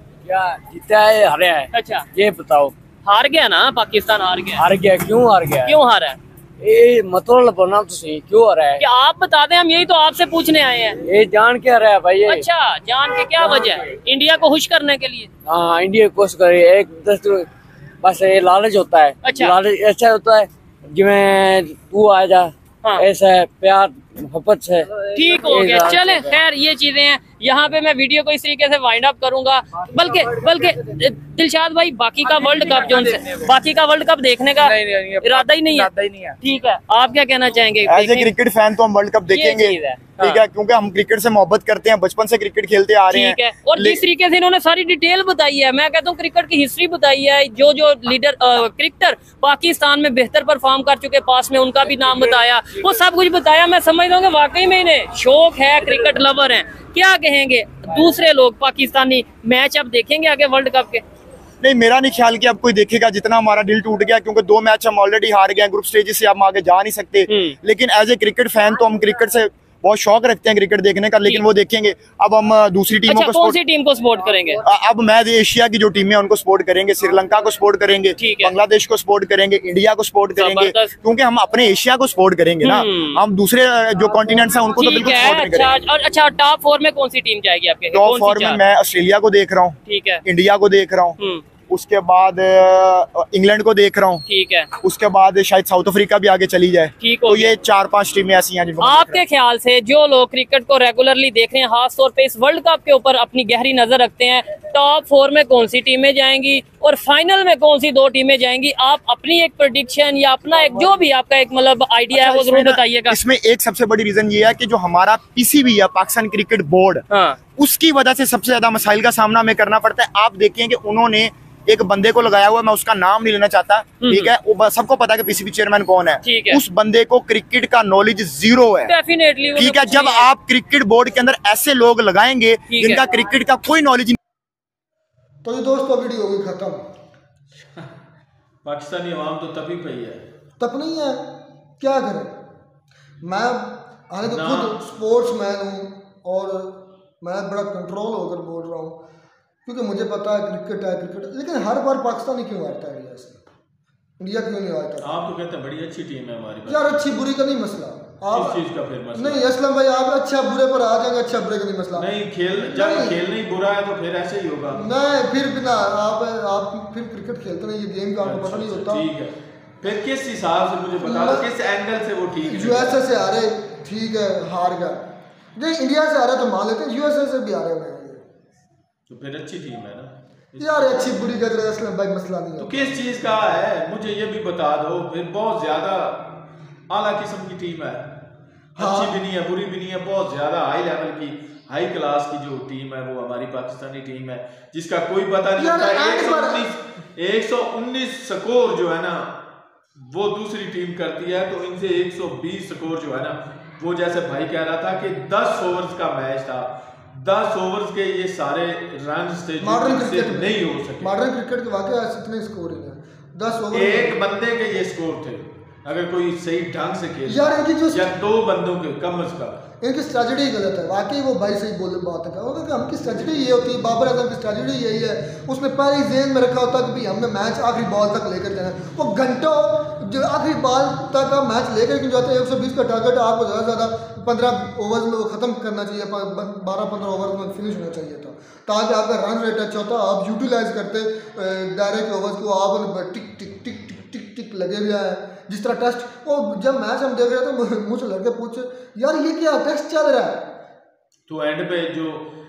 जीता है हारा है? अच्छा ये बताओ। हार गया ना, पाकिस्तान हार गया। हार गया, क्यों हार गया? क्यों हारा है? ये मतलब बना तो सही, क्यों हारा है? क्या आप बता दें, हम यही तो आपसे पूछने आए हैं। ये जान के हारा है भाई ये। अच्छा, जान के क्या वजह है? इंडिया को खुश करने के लिए? हाँ, इंडिया को खुश करे, एक बस ये लालच होता है। अच्छा। लालच ऐसा होता है जिसमें तू आ जा, ऐसा है प्यार मोहब्बत से। ठीक हो गया, चले खैर ये चीजें हैं। यहाँ पे मैं वीडियो को इस तरीके से वाइंड अप करूंगा, बल्कि दिलशाद भाई बाकी का वर्ल्ड कप देखने का इरादा ही नहीं है। ठीक है, आप क्या कहना चाहेंगे? एज ए क्रिकेट फैन तो हम वर्ल्ड कप देखेंगे, ठीक है, क्योंकि हम क्रिकेट से मोहब्बत करते हैं, बचपन से क्रिकेट खेलते आ रहे हैं। ठीक है, और जिस तरीके से इन्होंने सारी डिटेल बताई है, मैं कहता हूँ क्रिकेट की हिस्ट्री बताई है, जो लीडर क्रिकेटर पाकिस्तान में बेहतर परफॉर्म कर चुके पास में उनका भी नाम बताया, वो सब कुछ बताया। मैं समझता हूँ कि वाकई में इन्हें शौक है, क्रिकेट लवर है। क्या कहेंगे दूसरे लोग, पाकिस्तानी मैच अब देखेंगे आगे वर्ल्ड कप के? नहीं, मेरा नहीं ख्याल कि अब कोई देखेगा। जितना हमारा दिल टूट गया, क्योंकि 2 मैच हम ऑलरेडी हार गए, ग्रुप स्टेज से हम आगे जा नहीं सकते। लेकिन एज ए क्रिकेट फैन तो हम क्रिकेट से बहुत शौक रखते हैं क्रिकेट देखने का, लेकिन वो देखेंगे। अब हम दूसरी टीमों को कौन सी टीम को सपोर्ट करेंगे? अब मैं एशिया की जो टीमें उनको सपोर्ट करेंगे, श्रीलंका को सपोर्ट करेंगे, बांग्लादेश को सपोर्ट करेंगे, इंडिया को सपोर्ट करेंगे, क्योंकि हम अपने एशिया को सपोर्ट करेंगे ना। हम दूसरे जो कॉन्टिनेंट्स हैं उनको तो बिल्कुल सपोर्ट नहीं करेंगे। अच्छा, टॉप 4 में कौन सी टीम जाएगी आपके? टॉप 4 में मैं ऑस्ट्रेलिया को देख रहा हूँ, ठीक है, इंडिया को देख रहा हूँ, उसके बाद इंग्लैंड को देख रहा हूँ, ठीक है, उसके बाद शायद साउथ अफ्रीका भी आगे चली जाए। तो ये 4-5 टीमें ऐसी हैं। आपके ख्याल से जो लोग क्रिकेट को रेगुलरली देख रहे हैं, खास तौर पे इस वर्ल्ड कप के ऊपर अपनी गहरी नजर रखते हैं, टॉप 4 में कौन सी टीमें जाएंगी और फाइनल में कौन सी 2 टीमें जाएंगी? आप अपनी एक प्रेडिक्शन या अपना एक जो भी आपका एक मतलब आइडिया है वो जरूर बताइएगा। इसमें एक सबसे बड़ी रीजन ये है कि जो हमारा पीसीबी है, पाकिस्तान क्रिकेट बोर्ड, उसकी वजह से सबसे ज्यादा मसाइल का सामना हमें करना पड़ता है। आप देखें कि उन्होंने एक बंदे को लगाया हुआ, मैं उसका नाम नहीं लेना चाहता, ठीक है, वो सबको पता है कि पीसीबी चेयरमैन कौन है। उस बंदे को क्रिकेट का नॉलेज 0 है। डेफिनेटली, ठीक है, जब आप क्रिकेट बोर्ड के अंदर ऐसे लोग लगाएंगे जिनका क्रिकेट का कोई नॉलेज नहीं। तो ये दोस्तों वीडियो हो गई खत्म। पाकिस्तानी अवाम तो तभी पई है, तब नहीं है, क्या करें। मैं हालांकि खुद स्पोर्ट्स मैन हूँ, और मैं बड़ा कंट्रोल होकर बोल रहा हूँ, क्योंकि मुझे पता है क्रिकेट है क्रिकेट, लेकिन हर बार पाकिस्तान ही क्यों हारता है इंडिया से? इंडिया क्यों नहीं हारता? आप तो कहते हैं बड़ी अच्छी टीम है हमारी। यार अच्छी बुरी का नहीं मसला, आप चीज का फिर मसला नहीं असलम भाई, आप अच्छा बुरे पर आ जाएंगे, अच्छा बुरे का नहीं मसला। नहीं खेल, जब खेल नहीं बुरा है तो फिर ऐसे ही होगा। नहीं फिर बिना आप फिर क्रिकेट खेलते नहीं, ये गेम का आपको पता नहीं होता। ठीक है, फिर किस हिसाब से मुझे बता दो, किस एंगल से वो ठीक है? यूएसए से हारे, ठीक है हार गया, नहीं इंडिया से हारे तो मान लेते हैं, यूएसए से भी हारे हुए हैं, तो फिर अच्छी टीम है ना यार। अच्छी बुरी का असलम भाई मसला नहीं है। तो किस चीज का है मुझे ये भी बता दो। फिर बहुत ज्यादा आला किस्म की टीम है, अच्छी भी नहीं है बुरी भी नहीं है, बहुत ज्यादा हाई लेवल की हाई क्लास की जो टीम है वो हमारी पाकिस्तानी टीम है, जिसका कोई पता नहीं होता। 119 स्कोर जो है ना वो दूसरी टीम करती है, तो इनसे 120 स्कोर जो है ना वो, जैसे भाई कह रहा था कि 10 ओवर्स का मैच था, 10 ओवर्स के ये सारे रन थे मॉडर्न क्रिकेट नहीं हो सके। मॉडर्न क्रिकेट के वाकई इतने स्कोर है 10 ओवर, एक बंदे के ये स्कोर थे अगर कोई सही ढंग से खेले, यार इनकी जो या 2 बंदों के कम से कम। इनकी स्ट्रेटजी गलत है वाकई, वो भाई सही बोले बात है, हमकी स्ट्रेटजी ये होती है, बाबर आजम की स्ट्रेटजी यही है, उसने पहले ही जेन में रखा होता कि भाई हमने मैच आखिरी बॉल तक लेकर जाना है, वो घंटों जो आखिरी बॉल तक का मैच लेकर क्यों जाते हैं। 120 का टारगेट आपको ज़्यादा से ज़्यादा 15 ओवर में वो ख़त्म करना चाहिए, 12-15 ओवर में फिनिश होना चाहिए था, ताकि आपका रन रेट अच्छा होता। आप यूटिलाइज करते डायरेक्ट ओवर्स को, आप टिक टिक टिक टिक टिक टिक लगे हुआ है, जिस तरह टेस्ट। वो जब मैच हम देख रहे थे मुझे लड़के पूछे यार ये क्या टेस्ट चल रहा है, तो एंड पे जो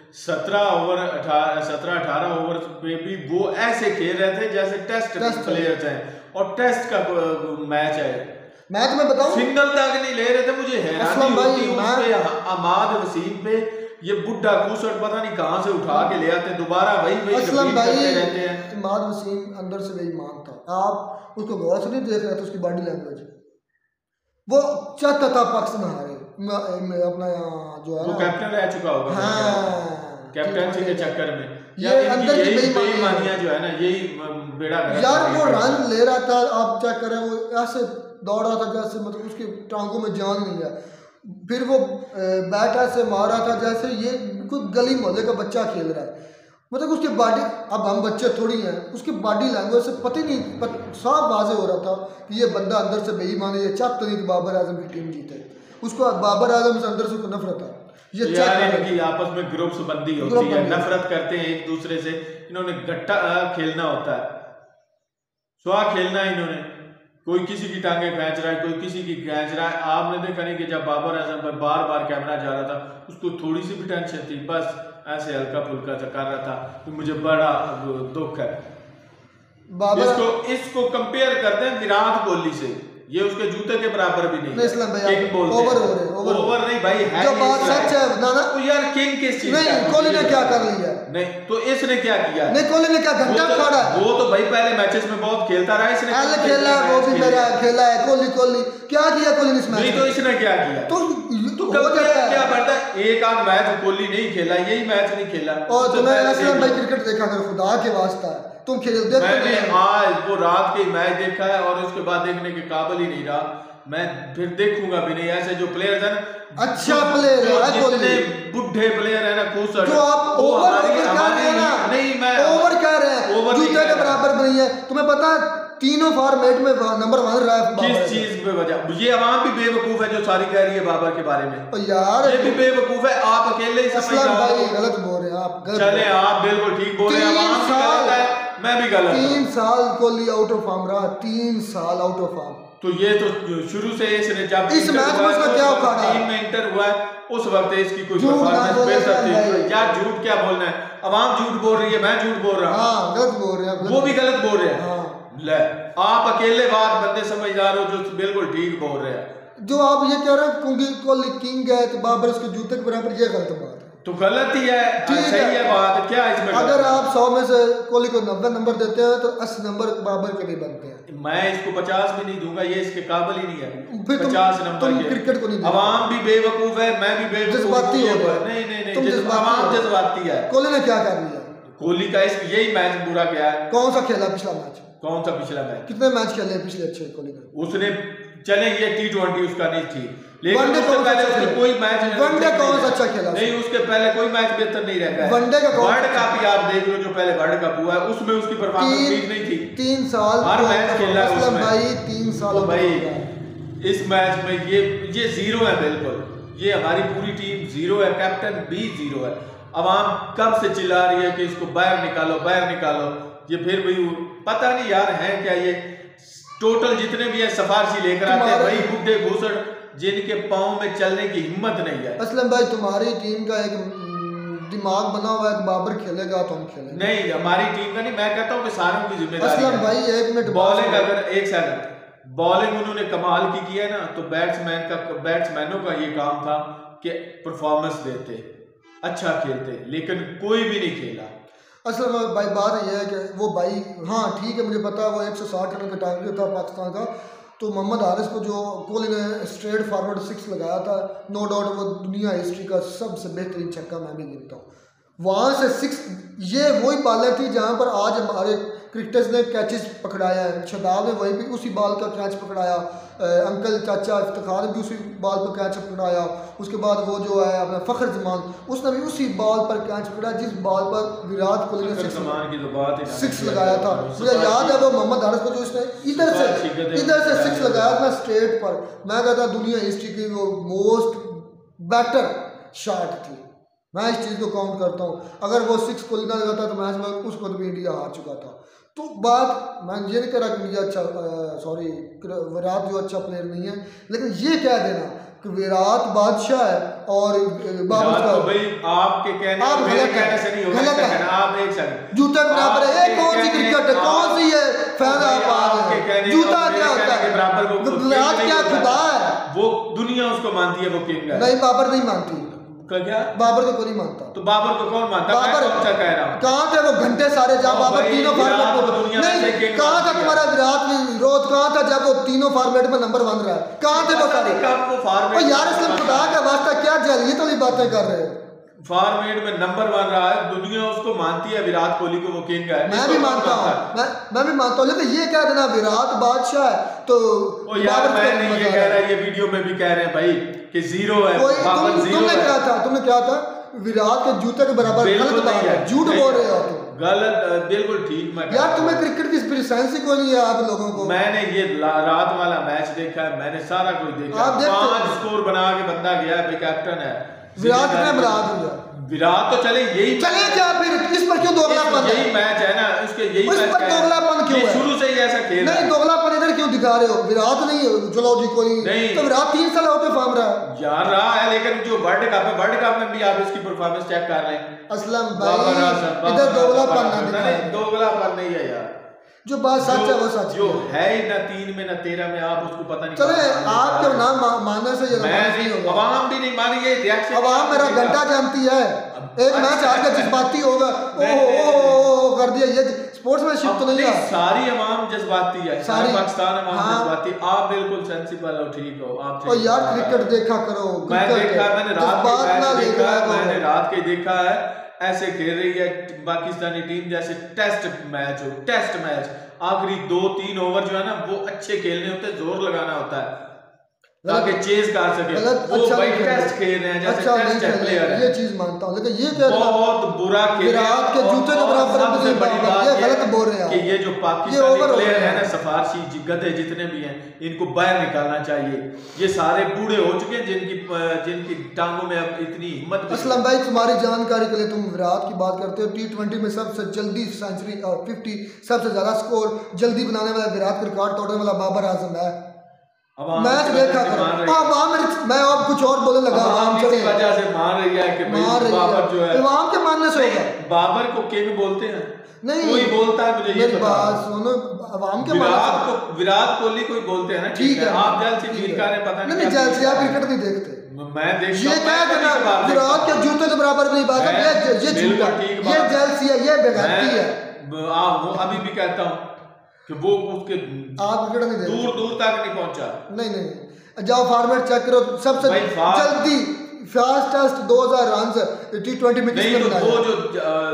17-18 ओवर पे भी वो ऐसे खेल रहे थे जैसे टेस्ट प्लेयर्स हैं, और टेस्ट का मैच है। मैं तुम्हें बताऊं, सिंगल तक नहीं ले रहे थे। मुझे हैरानी होती है अहमद वसीम पे, ये बुड्ढा कूसट पता नहीं कहां से उठा के ले आते, दोबारा वही असलम भाई अहमद वसीम अंदर से बेईमान था, आप उसको गौर से नहीं देख रहे थे, उसकी बॉडी लैंग्वेज, वो चाहता था पाकिस्तान हारे, अपना यहाँ जो है वो कैप्टन रह चुका होगा, हाँ कैप्टनसी के चक्कर में ये अंदर की बेईमानियां जो है ना यही बेड़ा यार। वो रन ले रहा था, आप चेक करें, वो ऐसे दौड़ रहा था जैसे मतलब उसकी टांगों में जान नहीं है, फिर वो बैट ऐसे मार रहा था जैसे ये कोई गली मोहल्ले का बच्चा खेल रहा है, मतलब उसकी बॉडी, अब हम बच्चे थोड़ी हैं, उसकी बॉडी लैंग्वेज से पता ही नहीं, साफ वाज़ेह हो रहा था कि ये बंदा अंदर से बेईमान है, ये चाहता नहीं कि बाबर आजम की टीम जीते, उसको बाबर आजम से अंदर से कोई नफरत है। ये इनकी आपस में ग्रुप्स बंदी होती है, नफरत करते हैं एक दूसरे से, इन्होंने गट्टा खेलना होता है, स्वा खेलना है इन्होंने, कोई किसी की टांगे खींच रहा है, कोई किसी की खींच रहा है। आपने देखा नहीं कि जब बाबर आजम पर बार बार कैमरा जा रहा था, उसको थोड़ी सी भी टेंशन थी, बस ऐसे हल्का फुल्का सा कर रहा था, तो मुझे बड़ा दुख है। इसको कंपेयर करते हैं विराट कोहली से, ये उसके जूते के बराबर भी नहीं। ओवर नहीं भाई है, जो बात सच है ना तो यार किंग किस चीज नहीं, कोहली ने क्या कर लिया नहीं, तो इसने क्या किया नहीं, कोहली ने क्या घंटा खड़ा है, वो तो भाई पहले मैचेस में बहुत खेलता रहा, इसने खेला है, वो भी मेरा खेला है, कोहली क्या किया कोहली ने इस मैच में, तो इसने क्या किया, तो क्या बढ़ता है, एक आध मैच कोहली नहीं खेला, यही मैच नहीं खेला। और तुम्हें असलम भाई क्रिकेट देखा कर, खुदा के वास्ता है तुम खेल देखो, मैंने आज वो रात के मैच देखा है और उसके बाद देखने के काबिल ही नहीं रहा, मैं फिर देखूंगा भी नहीं। ऐसे जो प्लेयर्स हैं ना, अच्छा प्लेयर है, जितने बुढ़े प्लेयर है ना, खूसट, जो आप ओवर कर रहे हैं ना, नहीं मैं ओवर कह रहे हैं, जूते के बराबर नहीं है। तुम्हें पता है तीनों फॉर्मेट में नंबर 1 रहा है, किस चीज पे वजह, ये आवाम भी बेवकूफ है जो सारी कह रही है बाबर के बारे में, तो यार ये भी बेवकूफ है, आप अकेले ही समझ रहे हो। भाई गलत बोल रहे हैं आप, चले आप बिल्कुल ठीक बोल रहे हैं, आवाम भी गलत है, मैं भी गलत। 3 साल कोहली आउट ऑफ फॉर्म रहा, 3 साल आउट ऑफ फॉर्म, तो ये तो शुरू से इसने जब इस मैच में उसका क्या उखाड़ा, टीम में इंटर हुआ है उस वक्त इसकी कोई परफॉर्मेंस बेहतर थी। यार झूठ क्या बोलना है, आवाम झूठ बोल रही है, मैं झूठ बोल रहा हूँ, हाँ गलत बोल रहे हैं, वो भी गलत बोल रहे हैं, हाँ। ले आप अकेले बात बंदे समझदार हो जो बिल्कुल ठीक बोल रहे हैं। जो आप ये कह रहे हैं क्योंकि कोहली किंग है तो बाबर उसके जूते के बराबर, ये गलत बात है, तो गलत ही है, सही है बात, क्या इसमें अगर आप 100 में से कोहली को 90 नंबर देते हैं तो 80 नंबर बाबर के भी बनते हैं। मैं इसको 50 भी नहीं दूंगा, ये इसके काबिल ही नहीं है, फिर 50 नंबर तुम क्रिकेट को नहीं, आवाम भी बेवकूफ है, मैं भी बेवकूफ, जज्बाती हो गए, नहीं आवाम जज्बाती है। कोहली ने क्या कर लिया, कोहली का यही मैच बुरा गया है। कौन सा खेला पिछला मैच, कौन सा पिछला मैच, कितने मैच खेले पिछले अच्छे कोहली ने, उसने चले ये T20 उसका नहीं थी, लेकिन उससे पहले उसने कोई मैच वनडे कौन सा अच्छा खेला नहीं, उसके पहले कोई मैच बेहतर नहीं रहता है। वनडे का वर्ल्ड कप ही आप देख लो, जो पहले वर्ल्ड कप हुआ है उसमें उसकी परफॉर्मेंस ठीक नहीं थी। 3 साल हर मैच खेला है उसमें भाई, 3 साल तो भाई इस मैच में ये जीरो है बिल्कुल, ये हमारी पूरी टीम जीरो है, कैप्टन भी जीरो है। अवाम कब से चिल्ला रही है कि इसको बाहर निकालो बाहर निकालो, ये फिर भी पता नहीं यार है क्या ये टोटल जितने भी है सिफारिशी लेकर आते हैं भाई, बुड्ढे घूसड़ जिनके पाँव में चलने की हिम्मत नहीं है। असलम भाई तुम्हारी टीम का एक दिमाग बना हुआ है, बाबर खेलेगा तो हम खेलेंगे। नहीं हमारी टीम का नहीं, मैं कहता हूँ कि सारों की जिम्मेदारी असलम भाई 1 मिनट बॉलिंग, अगर एक सेकंड बॉलिंग उन्होंने कमाल की किया ना, तो बैट्समैनों का ये काम था कि परफॉर्मेंस देते, अच्छा खेलते, लेकिन कोई भी नहीं खेला। असल में भाई बात यह है कि वो भाई हाँ ठीक है, मुझे पता है वो 160 रन का टारगेट था पाकिस्तान का, तो मोहम्मद हारिस को जो कोहली ने स्ट्रेट फॉरवर्ड 6 लगाया था, नो डाउट वो दुनिया हिस्ट्री का सबसे बेहतरीन छक्का मैं भी गिनता हूँ। वहाँ से 6 ये वही बालें थी जहाँ पर आज हमारे क्रिकेटर्स ने कैचेस पकड़ाया है। शदाब ने वहीं भी उसी बॉल का कैच पकड़ाया, अंकल चाचा इफ्तिखार ने भी उसी बॉल पर कैच पकड़ाया, उसके बाद वो जो है अपना फ़ख्र जमान उसने भी उसी बॉल पर कैच पकड़ाया जिस बॉल पर विराट कोहली ने 6 लगाया था। मुझे याद है वो मोहम्मद हारिस को जो इसने इधर से 6 लगाया था स्ट्रेट पर, मैं कहता दुनिया हिस्ट्री की वो मोस्ट बेटर शॉट थी, मैं इस चीज़ को काउंट करता हूँ। अगर वो 6 कोहली ना लगाता तो मैच में उस वक्त भी इंडिया हार चुका था। तो बात मैं ये नहीं कह रहा कि इंडिया अच्छा सॉरी विराट जो अच्छा प्लेयर नहीं है, लेकिन ये कह देना कि विराट बादशाह है और बाबर का भाई आपके कहने आप कहने से नहीं होगा, गलत है, आप एक सेकंड जूते बराबर है। ये कौन सी क्रिकेट है, कौन सी है फैन आप जूता क्या होता है, विराट क्या खुदा है, वो दुनिया उसको मानती है, वो किंग है। नहीं बाबर नहीं मानती, क्या बाबर को कोई नहीं मानता, तो बाबर को कौन मानता? बाबर अच्छा कह रहा हूं, कहाँ थे वो घंटे सारे जब बाबर तीनों फॉर्मेट में नहीं, कहाँ था तुम्हारा विराट विरोध, कहाँ था जब वो तीनों फॉर्मेट में नंबर 1 रहा है, कहाँ थे वो सारे यार? इसलिए खुदा का वास्ता क्या जलियत वाली बातें कर रहे हैं। फॉर्मेट में नंबर 1 रहा है, दुनिया उसको मानती है विराट कोहली को, वो किंग है। मैं भी मानता हूँ, मैं भी मानता हूँ, लेकिन ये कह देना विराट बादशाह है तो यार मैं नहीं ये कह रहा, ये वीडियो में भी कह रहे हैं भाई कि जीरो है, तुमने क्या था विराट के जूते के बराबर, गलत बात है, झूठ बोल रहे हो तुम, गलत बिल्कुल ठीक। मैं यार तुम्हें क्रिकेट की स्पिरिट को नहीं है आप लोगों को। मैंने ये रात वाला मैच देखा है, मैंने सारा कुछ देखा, 5 स्कोर बना के बंदा गया है, कैप्टन है विराट ने बना दिया। विराट तो चले यही चले क्या फिर इस पर क्यों दोगलापन? यही मैच है ना उसके, यही इस पर दोगलापन क्यों है? शुरू से ही ऐसा खेल नहीं, दोगलापन इधर क्यों दिखा रहे हो? विराट नहीं चलो जी कोई नहीं, तो विराट 3 साल आउट ऑफ फॉर्म रहा है यार, रहा है, लेकिन जो वर्ल्ड कप है, वर्ल्ड कप में भी आप इसकी परफॉर्मेंस चेक कर लें। असलम भाई इधर दोगलापन ना दिखाएं, दोगलापन नहीं है यार, जो बात सच है वो सच जो है ही ना 3 में ना 13 में, आप उसको पता नहीं। चले आपके नाम मानने से ये अवाम भी नहीं मानी, ये रिएक्शन अवाम मेरा घंटा जानती है, एक मैच आज का जज्बाती होगा ओ कर दिया, ये स्पोर्ट्समैनशिप तो नहीं है। सारी अवाम जज्बाती है, सारी पाकिस्तान अवाम जज्बाती। आप बिल्कुल सेंसिबल हो, ठीक हो आप। और यार क्रिकेट देखा करो, मैं देखा, मैंने रात के देखा है, ऐसे खेल रही है पाकिस्तानी टीम जैसे टेस्ट मैच हो, टेस्ट मैच आखिरी 2-3 ओवर जो है ना वो अच्छे खेलने होते हैं, जोर लगाना होता है ताकि चेज कर सके, वो भाई टेस्ट खेल रहे हैं जैसे टेस्ट प्लेयर है। ये चीज मानता हूं, लेकिन ये बहुत बुरा खेल, विराट के जूते के बराबर सबसे बड़ी बात ये गलत बोल रहे हैं कि ये जो पाकिस्तानी प्लेयर है ना, सफारशी गधे जितने भी हैं, इनको बाहर निकालना चाहिए। ये सारे बूढ़े हो चुके हैं जिनकी टांगों में अब इतनी हिम्मत। असलम भाई तुम्हारी जानकारी के लिए, तुम विराट की बात करते हो, T20 में सबसे जल्दी सेंचुरी और 50 सबसे ज्यादा स्कोर जल्दी बनाने वाला विराट का रिकॉर्ड तोड़ने वाला बाबर आजम है। मैच देखा मैं अब कुछ और बोलने लगा, वजह से मान रही है कि बाबर जो है, इमाम के मानने से होगा। बाबर को किंग बोलते हैं, नहीं कोई बोलता है, मुझे ये बात सुनो, अवाम के विराट कोहली कोई बोलते हैं ना, ठीक है। आप जल्द से जीतकार है, पता नहीं जल्द से आप क्रिकेट नहीं देखते, मैं देखता ये क्या करना विराट के जूते के बराबर नहीं बात है, ये झूठा, ये जलसी है, ये बेगैरती है। वो अभी भी कहता हूँ कि वो उसके आप दूर तक नहीं पहुंचा। नहीं जाओ फॉर्मेट चेक करो, सबसे जल्दी फास्टेस्ट 2000 रन T20 में नहीं, तो वो जो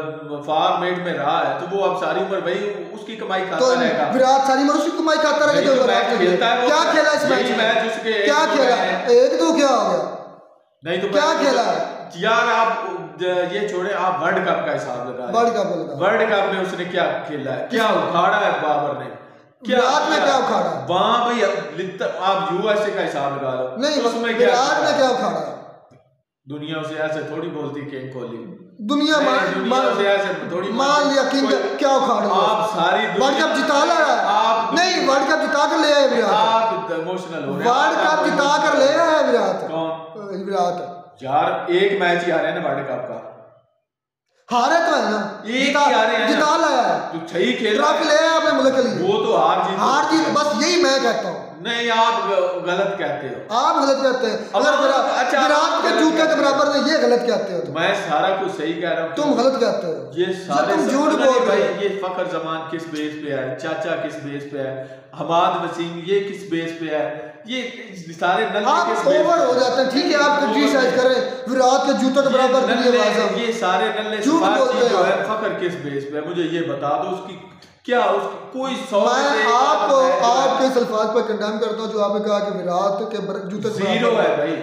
फॉर्मेट में रहा है तो वो अब सारी उम्र भाई उसकी कमाई खाता तो रहेगा। विराट सारी उम्र उसकी कमाई खाता रहेगा। जो मैच खेलता है क्या खेला इस मैच में? उसके क्या खेला? एक तो क्या हो गया? नहीं तो क्या खेला यार? आप ये छोड़े, आप वर्ल्ड कप का हिसाब लगा। वर्ल्ड कप में उसने क्या खेला है? क्या उखाड़ा है बाबर ने? विराट ने क्या उखाड़ा? वहां भाई आप यूएसए का हिसाब लगा लो। नहीं, उसमें विराट ने क्या उखाड़ा? दुनिया उसे ऐसे थोड़ी बोलती किंग कोहली। दुनिया से ऐसे थोड़ी मान लिया किंग क्या उखाड़ लिया? आप सारी वर्ल्ड कप जिता लाया। आप नहीं, वर्ल्ड कप जिता कर ले आए विराट। आप इमोशनल हो रहे हैं। वर्ल्ड कप जिता कर ले आया विराट। कौन? विराट यार एक मैच ही आ रहे हैं ना वर्ल्ड कप का। हारे तो है ना, जिता लाया है। तो सही खेल ट्रॉफी ले आया अपने मुल्क के लिए। वो तो हार जीत बस यही मैं कहता हूँ। नहीं, आप गलत कहते हो। आप गलत कहते हैं। अगर विराट के जूते के बराबर में ये गलत कहते हो तुम। मैं सारा कुछ सही कह रहा हूँ, तुम गलत कहते हो। ये सारे तुम झूठ बोल रहे हो। ये फखर जमान किस बेस पे है, चाचा किस बेस पे है, हमाद वसीम ये किस बेस पे है, ये सारे आप ओवर हो जाते हैं। ठीक है, आप क्रिटिसाइज करें विराट के जूते के बराबर, ये सारे नल्ले झूठ बोलते जो है फखर किस बेस पे है, मुझे ये बता दो उसकी क्या कोई मैं आपके इस अल्फाज पर कंडेम करता हूँ जो आपने कहा कि विराट के जूते जीरो है भाई।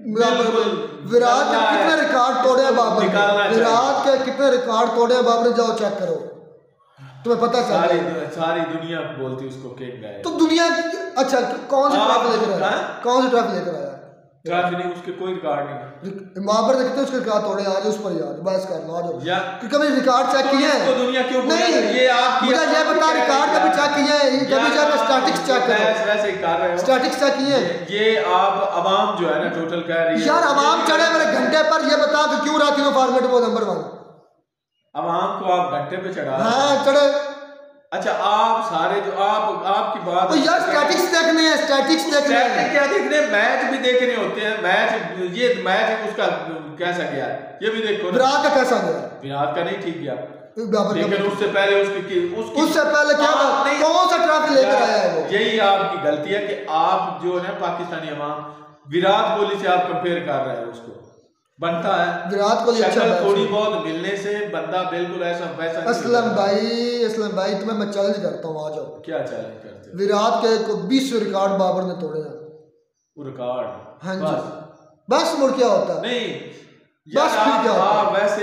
विराट के कितने रिकॉर्ड तोड़े हैं बाबर ने? विराट के कितने रिकॉर्ड तोड़े हैं बाबर ने? जाओ चेक करो, तुम्हें पता चल। सारी दुनिया बोलती उसको किंग है। तो दुनिया अच्छा कौन सी ट्रॉफी लेकर आया? कौन सी ट्रॉफी लेकर आया? ट्रॉफी नहीं, उसके कोई रिकॉर्ड नहीं। बाबर ने कितने उसके रिकॉर्ड तोड़े? आज उस पर यार बहस करना आ जाओ। कभी रिकॉर्ड चेक किए हैं? दुनिया क्यों नहीं, ये आपकी मुझे ये बता, रिकॉर्ड कभी चेक किए हैं? कभी जाकर स्टैटिस्टिक्स चेक करो। वैसे ही कर रहे हो, स्टैटिस्टिक्स चेक किए हैं? ये आप अवाम जो है ना टोटल कह रही है यार। अवाम चढ़े मेरे घंटे पर, ये बता कि क्यों रहा तीनों फॉर्मेट में नंबर 1? अवाम को आप घंटे पे चढ़ा। हाँ चढ़े। अच्छा, आप सारे जो आपकी बात तो यार स्टैटिक्स देखने हैं, स्टैटिक्स देखने हैं। क्या देखने? मैच भी देखने होते हैं। मैच ये मैच उसका कैसा गया ये भी देखो। विराट का कैसा गया? विराट का नहीं ठीक गया, लेकिन उससे पहले उससे पहले क्या कौन सा ट्रॉफी लेकर आया है वो? यही आपकी गलती है कि आप जो है पाकिस्तानी अवाम विराट कोहली से आप कंपेयर कर रहे हैं। उसको बनता है विराट कोहली अच्छा थोड़ी बहुत मिलने से बंदा बिल्कुल ऐसा वैसा। असलम भाई तुम्हें मैं चैलेंज करता हूँ, आ जाओ। क्या चैलेंज करते? विराट के 20 रिकॉर्ड बाबर ने तोड़े हैं। वो रिकॉर्ड? हाँ जी, बस मुड़ क्या होता है? नहीं बस फिर क्या होता है? वैसे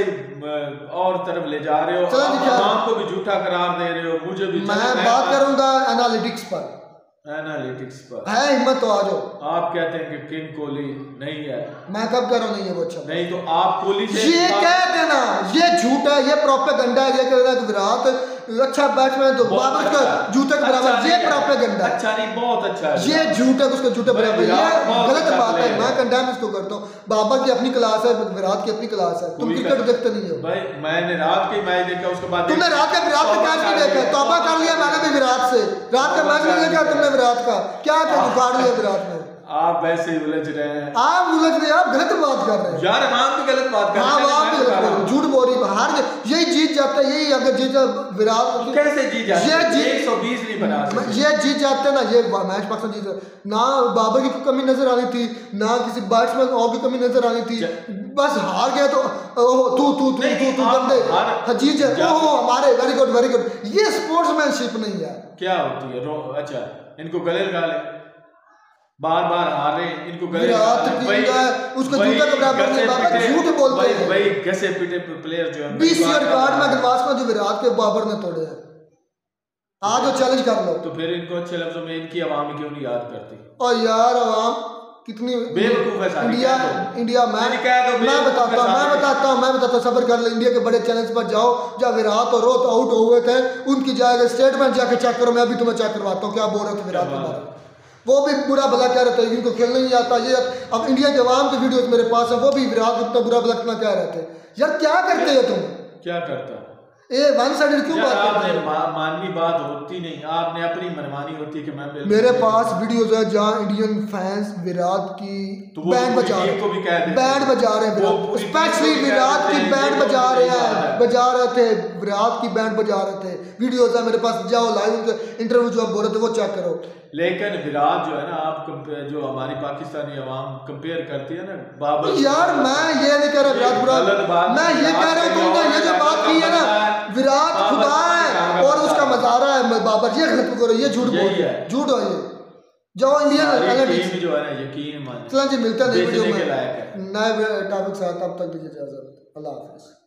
और तरफ ले जा रहे हो, आप को भी झूठा करार दे रहे हो, मुझे भी। मैं बात करूंगा एनालिटिक्स पर। एनालिटिक्स पर है हिम्मत तो आ जाओ। आप कहते हैं कि किंग कोहली नहीं है, मैं कब कह रहा हूँ नहीं है वो? अच्छा नहीं तो आप कोहली से ये कह देना ये झूठ है, ये प्रोपेगेंडा है। ये कह रहा है कि विराट अच्छा बैट्समैन तो बाबर के जूते के बराबर, ये प्रोपेगेंडा। अच्छा नहीं, बहुत अच्छा है। ये झूठ है, उसके जूते बराबर, ये गलत बात है। मैं कंडेम इसको करता हूँ। बाबर की अपनी क्लास है, विराट की अपनी क्लास है। तुम क्रिकेट देखते नहीं हो भाई। मैंने रात के मैच देखा, उसके बाद तुमने रात का विराट का मैच नहीं देखा? तौबा कर लिया मैंने भी विराट से। रात का मैच नहीं देखा तुमने विराट का? क्या उखाड़ लिया विराट ने? आप वैसे ही उलझ रहे हैं। आप उलझ रहे हैं, आप गलत बात कर रहे हैं यार। आप भी गलत बात कर रहे हैं। हाँ, आप भी गलत कर रहे हैं, झूठ बोल रही है। हार यही जीत जाता है, यही अगर जीत विराट कैसे जीत जाते? ये जीत 120 नहीं बना सकते। ये जीत जाते ना, ये मैच पाकिस्तान जीत ना। बाबर की कमी नजर आनी थी ना, किसी बैट्समैन और की कमी नजर आनी थी। बस हार गया तो तू बंदे जीत जाए। हमारे वेरी गुड वेरी गुड। ये स्पोर्ट्समैनशिप नहीं है। क्या होती है? अच्छा, इनको गले लगा ले, बार बार हार रहे हैं, इनको गले उसको जूते के बराबर नहीं। बाबर झूठ बोलते हैं भाई। घसे पिटे प्लेयर जो है 20 रिकॉर्ड में गिनवास में जो विराट के बाबर ने तोड़े हैं। आज चैलेंज कर लो। तो फिर इनको अच्छे लफ्जों में इनकी आवाम क्यों नहीं याद करती? और यार आवाम कितनी बेवकूफ है। इंडिया मैं बताता हूँ सबर कर ले। इंडिया के बड़े चैलेंज पर जाओ, जब विराट और रोहित आउट हुए थे उनकी जाएगा स्टेटमेंट जाके चेक करो। मैं अभी तुम्हें चेक करवाता हूँ क्या बोल रहे थे विराट के बारे में। वो भी बुरा भला कह रहे थे, इनको खेलने नहीं आता। ये अब इंडिया के अवाम के वीडियोस मेरे पास है, वो भी विराट इतना बुरा भला कितना कह रहे थे। यार क्या करते हो तुम? क्या करता? वन साइडेड क्यों बात करते हो? मानवी बात होती नहीं, आपने अपनी मनमानी होती है कि मैं। मेरे पास वीडियोस है जहां इंडियन फैंस विराट की बैंड बजा रहे हैं, स्पेशली विराट की बैंड बजा रहे थे। विराट की बैंड बजा रहे थे, वीडियोस है मेरे पास। जाओ लाइव इंटरव्यू जो आप बोल रहे थे वो चेक करो। लेकिन विराट जो है ना, आप जो हमारी पाकिस्तानी अवाम कंपेयर करती है ना बाबर। यार मैं ये नहीं कह रहा विराट बुरा, मैं ये कह रहा हूँ तुमने ये जो बात की है बराबर ये खत्म करो, ये झूठ बोल रहे हैं, झूठ हो ये। जाओ इंडिया टीम जो है ना यकीन मान चला जी, मिलता नहीं वीडियो बेचने के में लायक है। नए टॉपिक से, तब तक दीजिए इजाजत, अल्लाह हाफिज़।